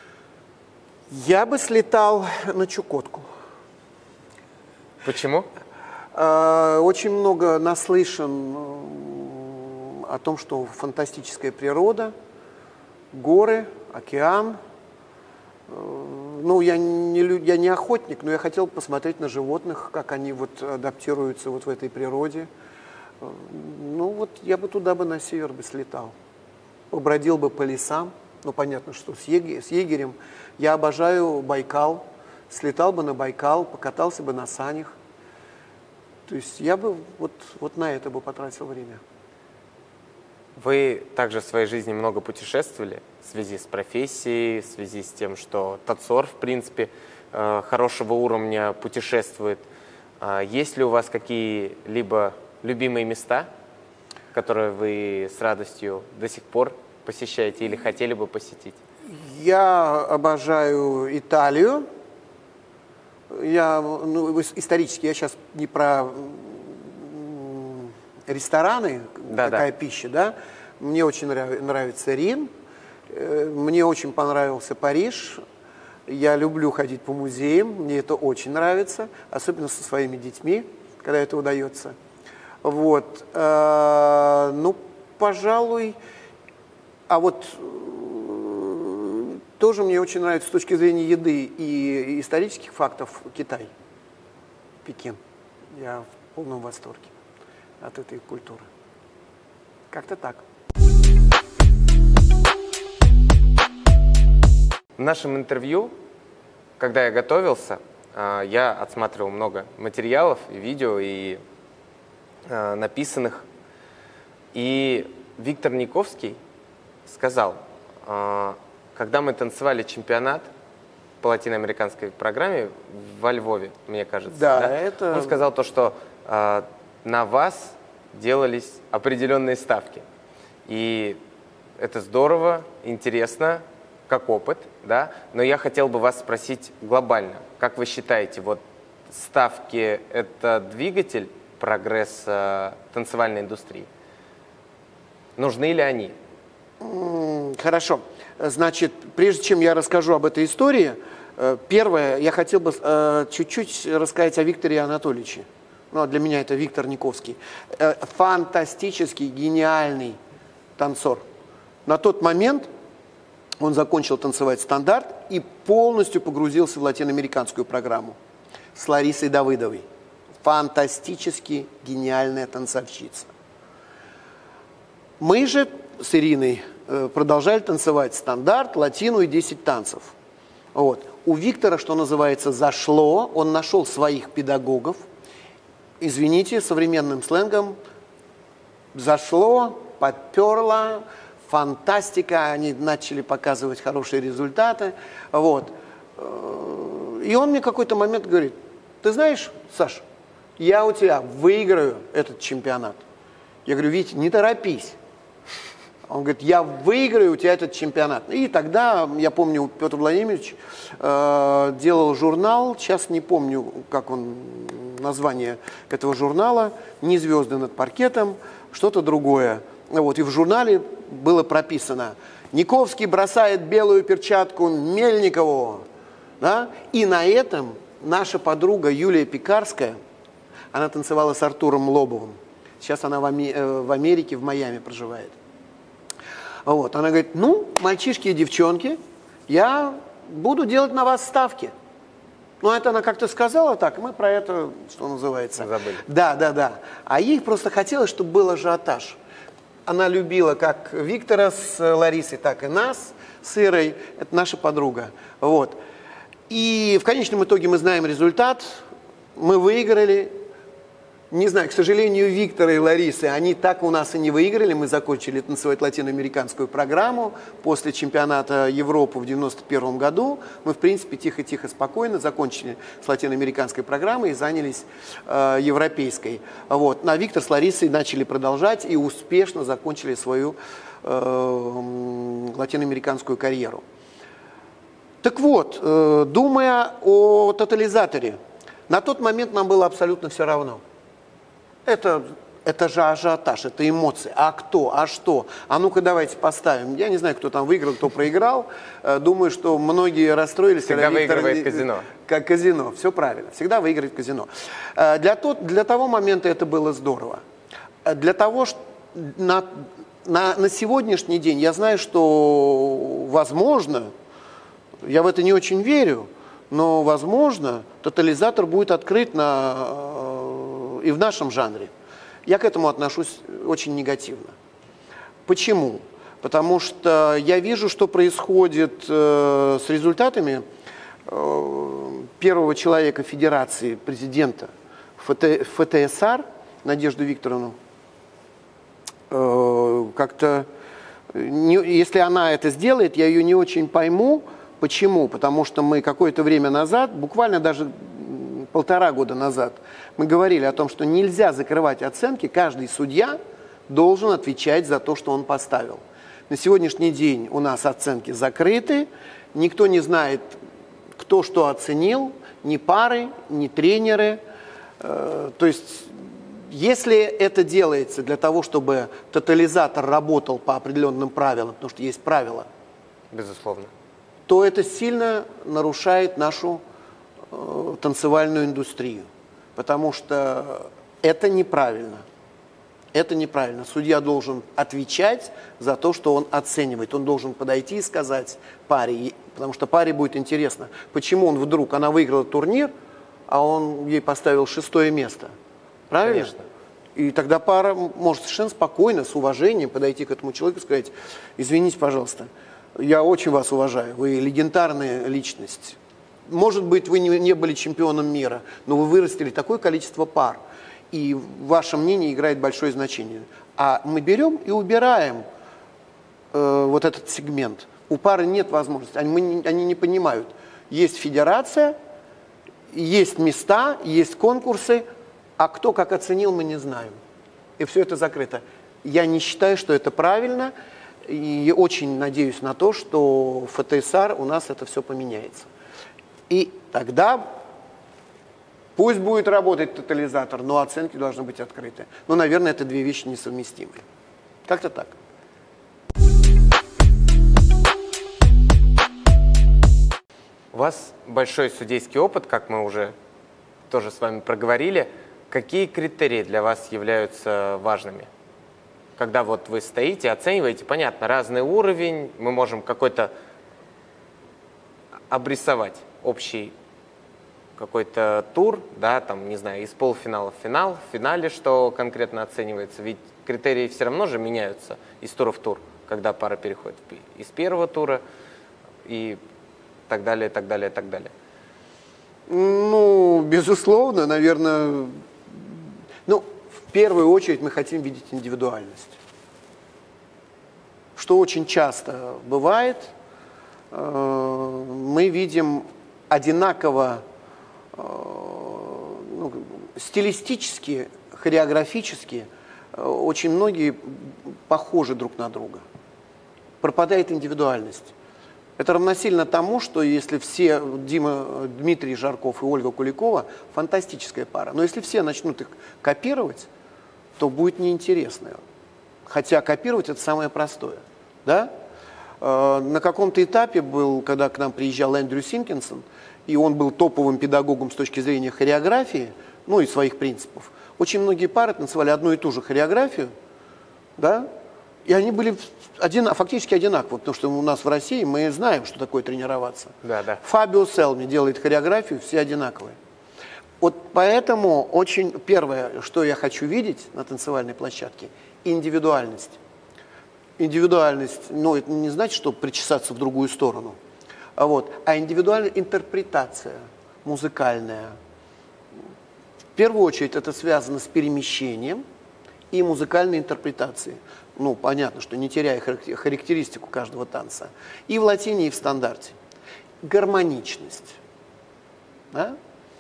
Я бы слетал на Чукотку. Почему? Очень много наслышан о том, что фантастическая природа, горы, океан. Ну, я не охотник, но я хотел посмотреть на животных, как они вот адаптируются вот в этой природе. Ну, вот я бы туда бы на север бы слетал. Побродил бы по лесам. Ну, понятно, что с егерем. Я обожаю Байкал. Слетал бы на Байкал, покатался бы на санях. То есть я бы вот на это бы потратил время. Вы также в своей жизни много путешествовали в связи с профессией, в связи с тем, что танцор, в принципе, хорошего уровня путешествует. Есть ли у вас какие-либо любимые места, которые вы с радостью до сих пор посещаете или хотели бы посетить? Я обожаю Италию. Исторически, я сейчас не про рестораны, какая пища, да. Мне очень нравится Рим, мне очень понравился Париж. Я люблю ходить по музеям, мне это очень нравится, особенно со своими детьми, когда это удается. Вот. Ну, пожалуй, а вот тоже мне очень нравится с точки зрения еды и исторических фактов Китай, Пекин. Я в полном восторге от этой культуры. Как-то так. В нашем интервью, когда я готовился, я отсматривал много материалов, и видео, и написанных. И Виктор Никовский сказал, когда мы танцевали чемпионат по латиноамериканской программе во Львове, мне кажется. Да, это... Он сказал то, что на вас делались определенные ставки. И это здорово, интересно, как опыт, да? Но я хотел бы вас спросить глобально. Как вы считаете, вот ставки – это двигатель прогресса танцевальной индустрии? Нужны ли они? Хорошо. Значит, прежде чем я расскажу об этой истории, первое, я хотел бы чуть-чуть рассказать о Викторе Анатольевиче. Ну, для меня это Виктор Никовский. Фантастический, гениальный танцор. На тот момент он закончил танцевать стандарт и полностью погрузился в латиноамериканскую программу с Ларисой Давыдовой. Фантастически гениальная танцовщица. Мы же с Ириной продолжали танцевать стандарт, латину и 10 танцев. Вот. У Виктора, что называется, зашло, он нашел своих педагогов. Извините, современным сленгом, зашло, подперло, фантастика, они начали показывать хорошие результаты. Вот. И он мне в какой-то момент говорит: ты знаешь, Саш, я у тебя выиграю этот чемпионат. Я говорю: Витя, не торопись. Он говорит: я выиграю у тебя этот чемпионат. И тогда, я помню, Петр Владимирович делал журнал, сейчас не помню, как он, название этого журнала, не «Звезды над паркетом», что-то другое. Вот, и в журнале было прописано: Никовский бросает белую перчатку Мельникову. Да? И на этом наша подруга Юлия Пекарская, она танцевала с Артуром Лобовым. Сейчас она в Америке, в Майами проживает. Вот, она говорит: ну, мальчишки и девчонки, я буду делать на вас ставки. Ну, это она как-то сказала так, и мы про это, что называется... Забыли. Да. А ей просто хотелось, чтобы был ажиотаж. Она любила как Виктора с Ларисой, так и нас с Ирой. Это наша подруга. Вот. И в конечном итоге мы знаем результат. Мы выиграли. Не знаю, к сожалению, Виктора и Ларисы, они так у нас и не выиграли. Мы закончили танцевать латиноамериканскую программу. После чемпионата Европы в 1991 году мы, в принципе, тихо-тихо, спокойно закончили с латиноамериканской программой и занялись европейской. Вот. А Виктор с Ларисой начали продолжать и успешно закончили свою латиноамериканскую карьеру. Так вот, думая о тотализаторе, на тот момент нам было абсолютно все равно. Это же ажиотаж, это эмоции. А кто? А что? А ну-ка давайте поставим. Я не знаю, кто там выиграл, кто проиграл. Думаю, что многие расстроились. Всегда выигрывает казино. Как казино. Все правильно. Всегда выиграет казино. Для того момента это было здорово. Для того, что на сегодняшний день я знаю, что возможно, я в это не очень верю, но возможно, тотализатор будет открыт и в нашем жанре. Я к этому отношусь очень негативно. Почему? Потому что я вижу, что происходит с результатами первого человека Федерации, президента ФТСР, Надежду Викторовну. Как-то, если она это сделает, я ее не очень пойму. Почему? Потому что мы какое-то время назад, буквально даже 1,5 года назад, мы говорили о том, что нельзя закрывать оценки, каждый судья должен отвечать за то, что он поставил. На сегодняшний день у нас оценки закрыты, никто не знает, кто что оценил, ни пары, ни тренеры. То есть, если это делается для того, чтобы тотализатор работал по определенным правилам, потому что есть правила, безусловно, то это сильно нарушает нашу танцевальную индустрию, потому что это неправильно. Это неправильно. Судья должен отвечать за то, что он оценивает. Он должен подойти и сказать паре, потому что паре будет интересно, почему он вдруг, она выиграла турнир, а он ей поставил 6-е место. Правильно? Конечно. И тогда пара может совершенно спокойно, с уважением подойти к этому человеку и сказать: извините, пожалуйста, я очень вас уважаю, вы легендарная личность. Может быть, вы не были чемпионом мира, но вы вырастили такое количество пар, и ваше мнение играет большое значение. А мы берем и убираем вот этот сегмент. У пары нет возможности, они не понимают. Есть федерация, есть места, есть конкурсы, а кто как оценил, мы не знаем. И все это закрыто. Я не считаю, что это правильно, и очень надеюсь на то, что в ФТСР у нас это все поменяется. И тогда пусть будет работать тотализатор, но оценки должны быть открыты. Но, наверное, это две вещи несовместимые. Как-то так. У вас большой судейский опыт, как мы уже тоже с вами проговорили. Какие критерии для вас являются важными? Когда вот вы стоите, оцениваете, понятно, разный уровень, мы можем какой-то обрисовать общий какой-то тур, да, там, не знаю, из полуфинала в финал, в финале что конкретно оценивается, ведь критерии все равно же меняются из тура в тур, когда пара переходит из первого тура и так далее, так далее, так далее. Ну, безусловно, наверное, ну, в первую очередь мы хотим видеть индивидуальность. Что очень часто бывает, мы видим одинаково, ну, стилистически, хореографически, очень многие похожи друг на друга. Пропадает индивидуальность. Это равносильно тому, что если все, Дмитрий Жарков и Ольга Куликова, фантастическая пара, но если все начнут их копировать, то будет неинтересно. Хотя копировать это самое простое. Да? На каком-то этапе был, когда к нам приезжал Эндрю Симпкинсон, и он был топовым педагогом с точки зрения хореографии, ну и своих принципов. Очень многие пары танцевали одну и ту же хореографию, да? И они были фактически одинаковы, потому что у нас в России мы знаем, что такое тренироваться. Да, да. Фабио Селми делает хореографию, все одинаковые. Вот поэтому первое, что я хочу видеть на танцевальной площадке, индивидуальность. Индивидуальность, ну, это не значит, что причесаться в другую сторону, а индивидуальная интерпретация музыкальная. В первую очередь это связано с перемещением и музыкальной интерпретацией. Ну, понятно, что не теряя характеристику каждого танца. И в латине, и в стандарте. Гармоничность. Да?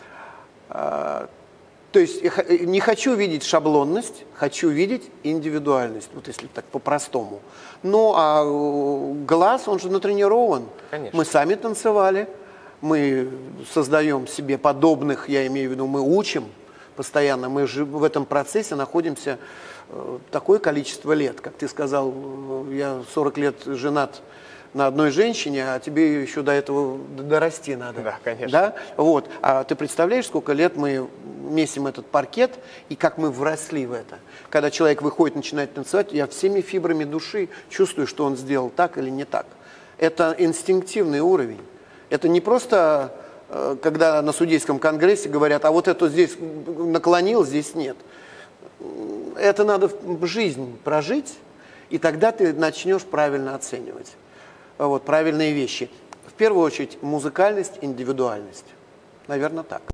То есть не хочу видеть шаблонность, хочу видеть индивидуальность, вот если так по-простому. Ну, а глаз, он же натренирован. Конечно. Мы сами танцевали, мы создаем себе подобных, я имею в виду, мы учим постоянно, мы же в этом процессе находимся такое количество лет. Как ты сказал, я 40 лет женат на одной женщине, а тебе еще до этого дорасти надо. Да, конечно. Да? Вот. А ты представляешь, сколько лет мы месим этот паркет и как мы вросли в это. Когда человек выходит, начинает танцевать, я всеми фибрами души чувствую, что он сделал так или не так. Это инстинктивный уровень. Это не просто, когда на судейском конгрессе говорят, а вот это здесь наклонил, здесь нет. Это надо жизнь прожить, и тогда ты начнешь правильно оценивать. Вот, правильные вещи. В первую очередь музыкальность, индивидуальность. Наверное, так.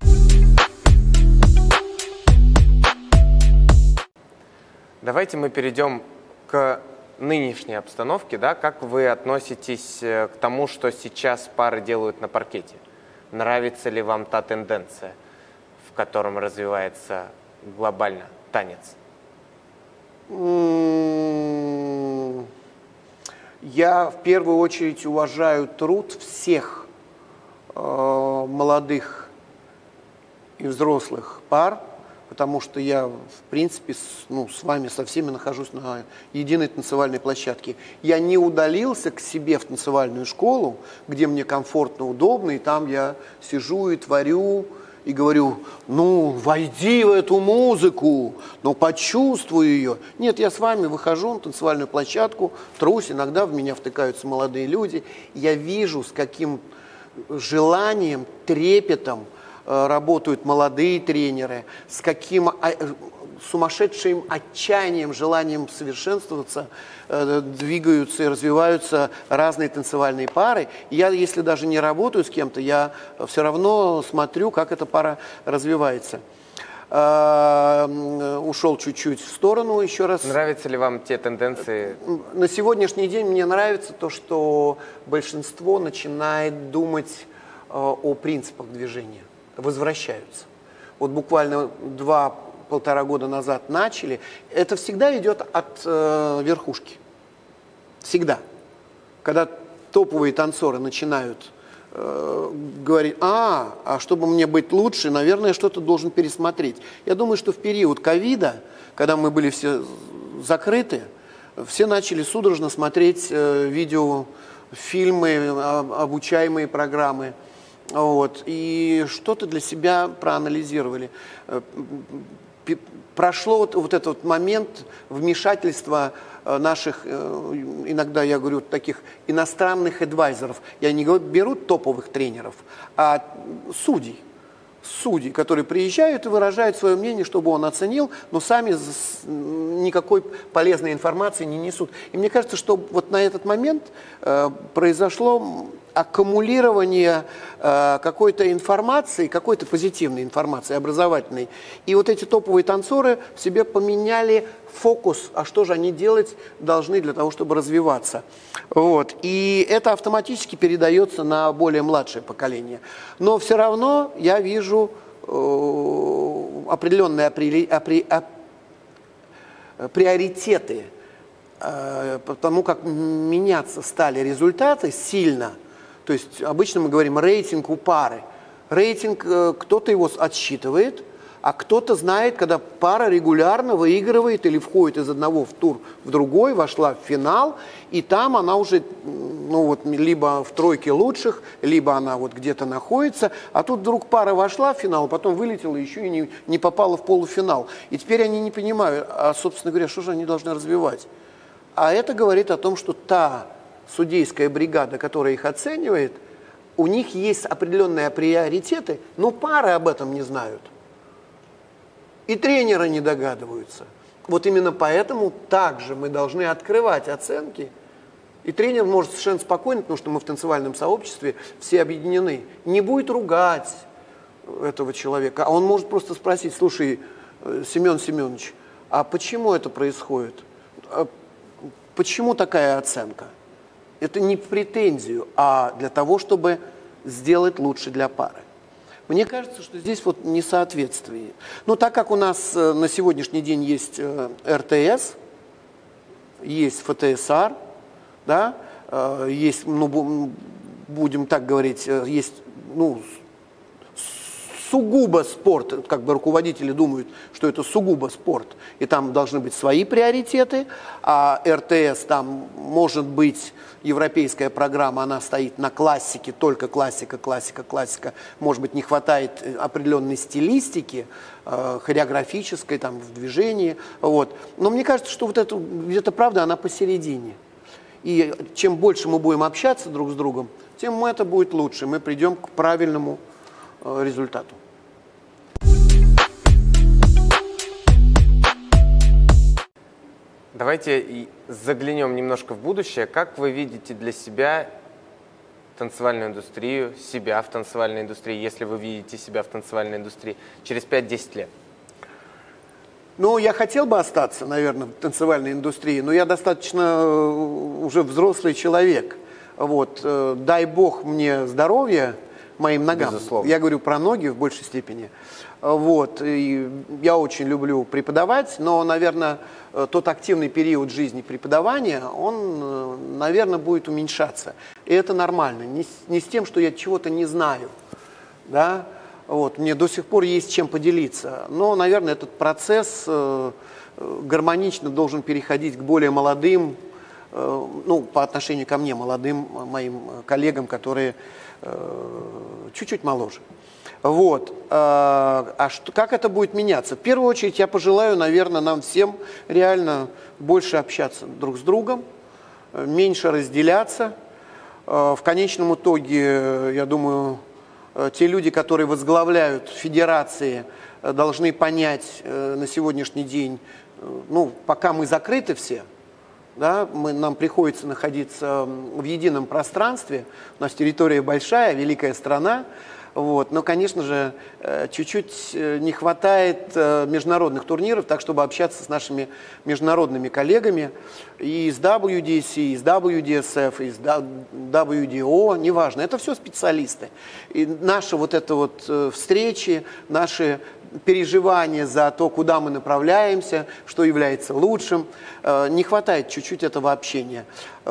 Давайте мы перейдем к нынешней обстановке. Да? Как вы относитесь к тому, что сейчас пары делают на паркете? Нравится ли вам та тенденция, в котором развивается глобально танец? Я в первую очередь уважаю труд всех молодых и взрослых пар, потому что я, в принципе, с вами, со всеми нахожусь на единой танцевальной площадке. Я не удалился к себе в танцевальную школу, где мне комфортно, удобно, и там я сижу и творю, и говорю, ну, войди в эту музыку, ну, почувствуй ее. Нет, я с вами выхожу на танцевальную площадку, трусь, иногда в меня втыкаются молодые люди. Я вижу, с каким желанием, трепетом работают молодые тренеры, с каким сумасшедшим отчаянием, желанием совершенствоваться двигаются и развиваются разные танцевальные пары. Я, если даже не работаю с кем-то, я все равно смотрю, как эта пара развивается. ушел чуть-чуть в сторону еще раз. Нравятся ли вам те тенденции? На сегодняшний день мне нравится то, что большинство начинает думать о принципах движения, возвращаются. Вот буквально 2-1,5 года назад начали. Это всегда идет от верхушки. Всегда. Когда топовые танцоры начинают говорить, а чтобы мне быть лучше, наверное, что-то должен пересмотреть. Я думаю, что в период ковида, когда мы были все закрыты, все начали судорожно смотреть видео, фильмы, обучаемые программы. Вот, и что-то для себя проанализировали. Прошло вот этот момент вмешательства наших, иногда я говорю, таких иностранных адвайзеров. Я не говорю, берут топовых тренеров, а судей. Судьи, которые приезжают и выражают свое мнение, чтобы он оценил, но сами никакой полезной информации не несут. И мне кажется, что вот на этот момент произошло аккумулирование какой-то информации, какой-то позитивной информации, образовательной. И вот эти топовые танцоры в себе поменяли фокус, а что же они делать должны для того, чтобы развиваться. Вот. И это автоматически передается на более младшее поколение. Но все равно я вижу определенные приоритеты, потому как меняться стали результаты сильно. То есть обычно мы говорим рейтинг у пары. Рейтинг, кто-то его отсчитывает, а кто-то знает, когда пара регулярно выигрывает или входит из одного в тур в другой, вошла в финал, и там она уже либо в тройке лучших, либо она вот где-то находится, а тут вдруг пара вошла в финал, потом вылетела еще и не попала в полуфинал. И теперь они не понимают, а, собственно говоря, что же они должны развивать. А это говорит о том, что та судейская бригада, которая их оценивает, у них есть определенные приоритеты, но пары об этом не знают. И тренеры не догадываются. Вот именно поэтому также мы должны открывать оценки. И тренер может совершенно спокойно, потому что мы в танцевальном сообществе все объединены, не будет ругать этого человека. А он может просто спросить: слушай, Семен Семенович, а почему это происходит? Почему такая оценка? Это не в претензию, а для того, чтобы сделать лучше для пары. Мне кажется, что здесь вот несоответствие. Но так как у нас на сегодняшний день есть РТС, есть ФТСР, да, есть, будем так говорить, есть сугубо спорт, как бы руководители думают, что это сугубо спорт, и там должны быть свои приоритеты, а РТС, там может быть европейская программа, она стоит на классике, только классика, классика, классика, может быть, не хватает определенной стилистики, хореографической, там, в движении, вот. Но мне кажется, что вот это где-то правда, она посередине. И чем больше мы будем общаться друг с другом, тем это будет лучше, мы придем к правильному результату. Давайте заглянем немножко в будущее. Как вы видите для себя танцевальную индустрию, себя в танцевальной индустрии, если вы видите себя в танцевальной индустрии через 5-10 лет? Ну, я хотел бы остаться, наверное, в танцевальной индустрии, но я достаточно уже взрослый человек. Вот. Дай бог мне здоровья, моим ногам. Безусловно. Я говорю про ноги в большей степени. Вот. И я очень люблю преподавать, но, наверное, тот активный период жизни преподавания, он, наверное, будет уменьшаться. И это нормально. Не с тем, что я чего-то не знаю. Да? Вот. Мне до сих пор есть чем поделиться. Но, наверное, этот процесс гармонично должен переходить к более молодым, по отношению ко мне, молодым моим коллегам, которые чуть-чуть моложе. Вот. Как это будет меняться? В первую очередь я пожелаю, наверное, нам всем реально больше общаться друг с другом, меньше разделяться. В конечном итоге, я думаю, те люди, которые возглавляют федерации, должны понять на сегодняшний день, пока мы закрыты все, да, нам приходится находиться в едином пространстве, у нас территория большая, великая страна, Вот. Но, конечно же, чуть-чуть не хватает международных турниров, так, чтобы общаться с нашими международными коллегами и из WDC, из WDSF, из WDO, неважно. Это все специалисты. И наши вот это вот встречи, наши переживания за то, куда мы направляемся, что является лучшим, не хватает чуть-чуть этого общения.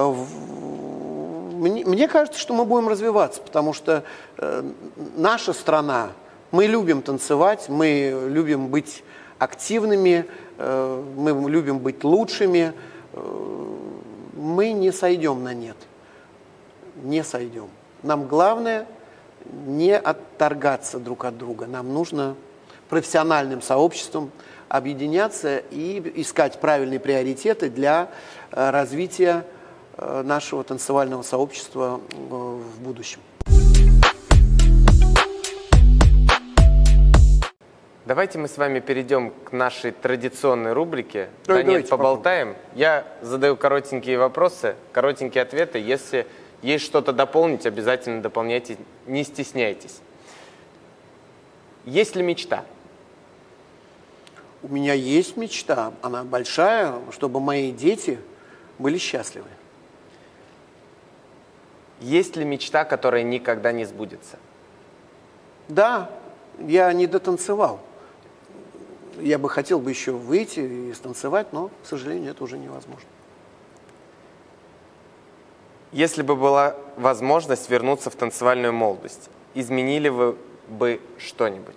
Мне кажется, что мы будем развиваться, потому что наша страна, мы любим танцевать, мы любим быть активными, мы любим быть лучшими. Мы не сойдем на нет. Не сойдем. Нам главное не отторгаться друг от друга. Нам нужно профессиональным сообществом объединяться и искать правильные приоритеты для развития нашего танцевального сообщества в будущем. Давайте мы с вами перейдем к нашей традиционной рубрике Давайте поболтаем». Я задаю коротенькие вопросы, коротенькие ответы. Если есть что-то дополнить, обязательно дополняйте, не стесняйтесь. Есть ли мечта? У меня есть мечта, она большая, чтобы мои дети были счастливы. Есть ли мечта, которая никогда не сбудется? Да, я не дотанцевал. Я бы хотел бы еще выйти и станцевать, но, к сожалению, это уже невозможно. Если бы была возможность вернуться в танцевальную молодость, изменили вы бы что-нибудь?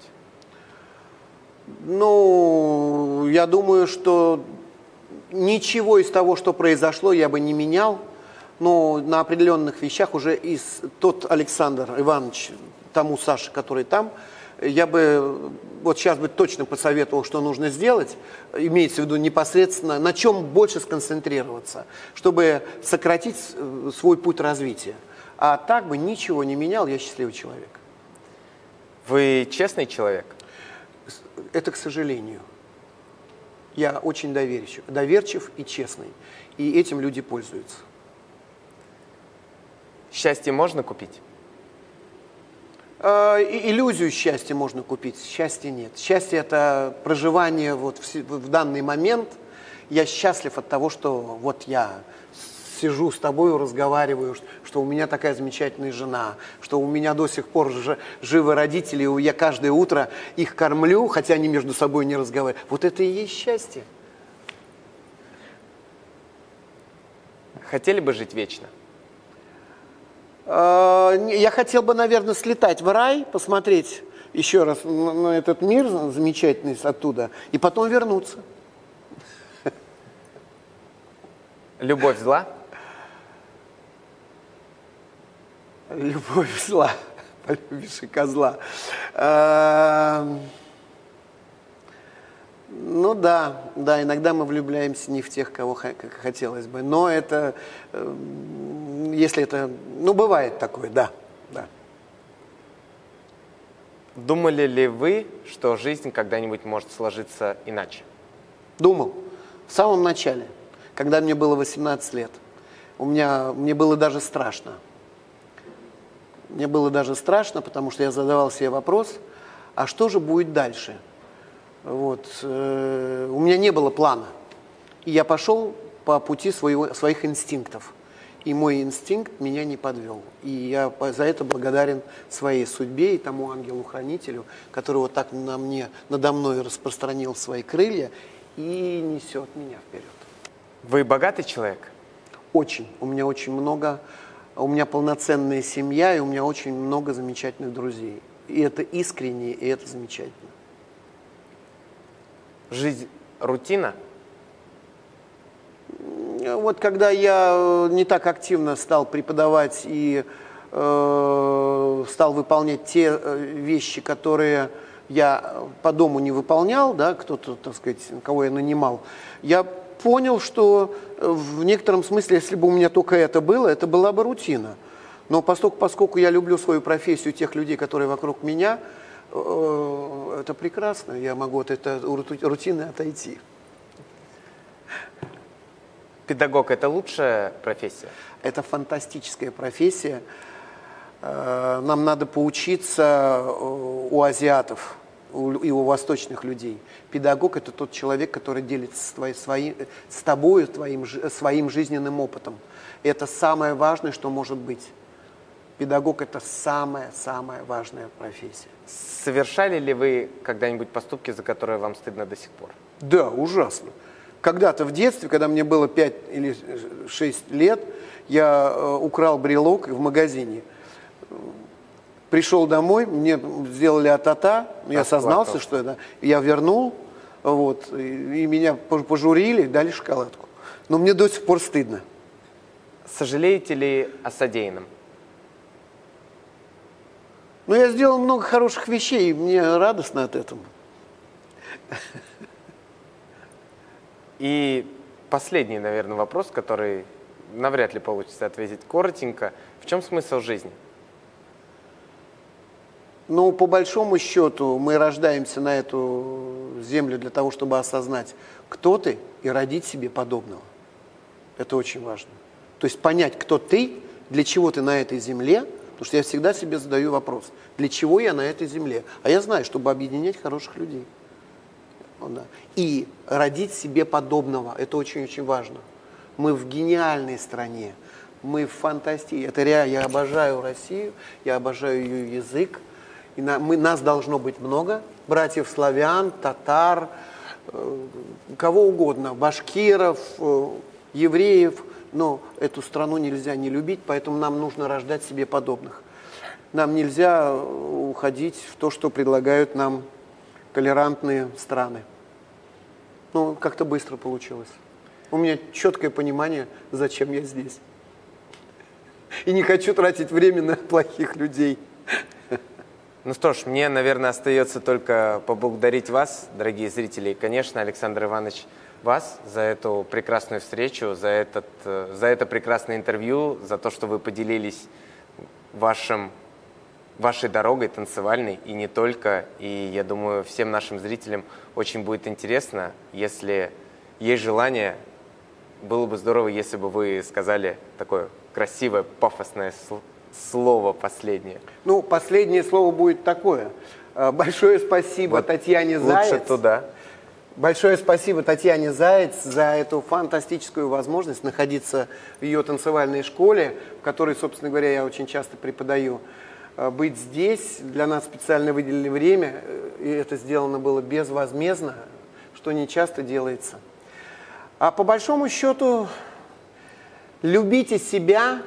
Ну, я думаю, что ничего из того, что произошло, я бы не менял. Но на определенных вещах уже тот Александр Иванович, тому Саше, который там, я бы вот сейчас бы точно посоветовал, что нужно сделать, имеется в виду непосредственно, на чем больше сконцентрироваться, чтобы сократить свой путь развития. А так бы ничего не менял, я счастливый человек. Вы честный человек? Это к сожалению. Я очень доверчив и честный. И этим люди пользуются. Счастье можно купить? Иллюзию счастья можно купить, счастья нет. Счастье – это проживание вот в данный момент. Я счастлив от того, что вот я сижу с тобой, разговариваю, что у меня такая замечательная жена, что у меня до сих пор живы родители, и я каждое утро их кормлю, хотя они между собой не разговаривают. Вот это и есть счастье. Хотели бы жить вечно? Я хотел бы, наверное, слетать в рай, посмотреть еще раз на этот мир замечательный оттуда, и потом вернуться. Любовь зла? Любовь зла, полюбишь и козла. Ну да, иногда мы влюбляемся не в тех, кого хотелось бы, но это, если это, ну бывает такое, да. Думали ли вы, что жизнь когда-нибудь может сложиться иначе? Думал. В самом начале, когда мне было 18 лет, мне было даже страшно. Мне было даже страшно, потому что я задавал себе вопрос, а что же будет дальше? Вот. У меня не было плана. И я пошел по пути своих инстинктов. И мой инстинкт меня не подвел. И я за это благодарен своей судьбе и тому ангелу-хранителю, который вот так надо мной распространил свои крылья и несет меня вперед. Вы богатый человек? Очень. У меня очень много. У меня полноценная семья, и у меня очень много замечательных друзей. И это искренне, и это замечательно. Жизнь рутина? Вот когда я не так активно стал преподавать и стал выполнять те вещи, которые я по дому не выполнял, да, кто-то, так сказать, кого я нанимал, я понял, что в некотором смысле, если бы у меня только это была бы рутина. Но поскольку я люблю свою профессию, тех людей, которые вокруг меня, это прекрасно, я могу от этой рутины отойти. Педагог – это лучшая профессия? Это фантастическая профессия. нам надо поучиться у азиатов и у восточных людей. Педагог – это тот человек, который делится с тобой своим жизненным опытом. Это самое важное, что может быть. Педагог – это самая важная профессия. Совершали ли вы когда-нибудь поступки, за которые вам стыдно до сих пор? Да, ужасно. Когда-то в детстве, когда мне было 5 или 6 лет, я украл брелок в магазине. Пришел домой, мне сделали а-та-та, я сознался, что это. Я вернул, вот, и меня пожурили, дали шоколадку. Но мне до сих пор стыдно. Сожалеете ли о содеянном? Но я сделал много хороших вещей, и мне радостно от этого. И последний, наверное, вопрос, который навряд ли получится ответить коротенько. В чем смысл жизни? Ну, по большому счету, мы рождаемся на эту землю для того, чтобы осознать, кто ты, и родить себе подобного. Это очень важно. То есть понять, кто ты, для чего ты на этой земле, потому что я всегда себе задаю вопрос, для чего я на этой земле? А я знаю, чтобы объединять хороших людей. Да. И родить себе подобного, это очень-очень важно. Мы в гениальной стране, мы в фантастии. Это реально, я обожаю Россию, я обожаю ее язык. И нас должно быть много, братьев славян, татар, кого угодно, башкиров, евреев. Но эту страну нельзя не любить, поэтому нам нужно рождать себе подобных. Нам нельзя уходить в то, что предлагают нам толерантные страны. Ну, как-то быстро получилось. У меня четкое понимание, зачем я здесь. И не хочу тратить время на плохих людей. Ну что ж, мне, наверное, остается только поблагодарить вас, дорогие зрители, и, конечно, Александр Иванович, вас за эту прекрасную встречу, за это прекрасное интервью, за то, что вы поделились вашей дорогой танцевальной, и не только. И я думаю, всем нашим зрителям очень будет интересно, если есть желание, было бы здорово, если бы вы сказали такое красивое, пафосное слово последнее. Ну, последнее слово будет такое. Большое спасибо Вот Татьяне Заяц. Лучше туда. Большое спасибо Татьяне Заяц за эту фантастическую возможность находиться в ее танцевальной школе, в которой, собственно говоря, я очень часто преподаю. Быть здесь, для нас специально выделили время, и это сделано было безвозмездно, что не часто делается. А по большому счету, любите себя,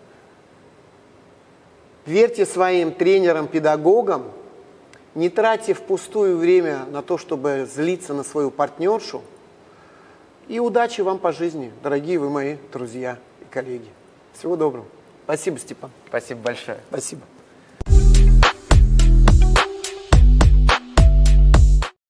верьте своим тренерам, педагогам, не тратьте впустую время на то, чтобы злиться на свою партнершу. И удачи вам по жизни, дорогие вы мои друзья и коллеги. Всего доброго. Спасибо, Степан. Спасибо большое. Спасибо.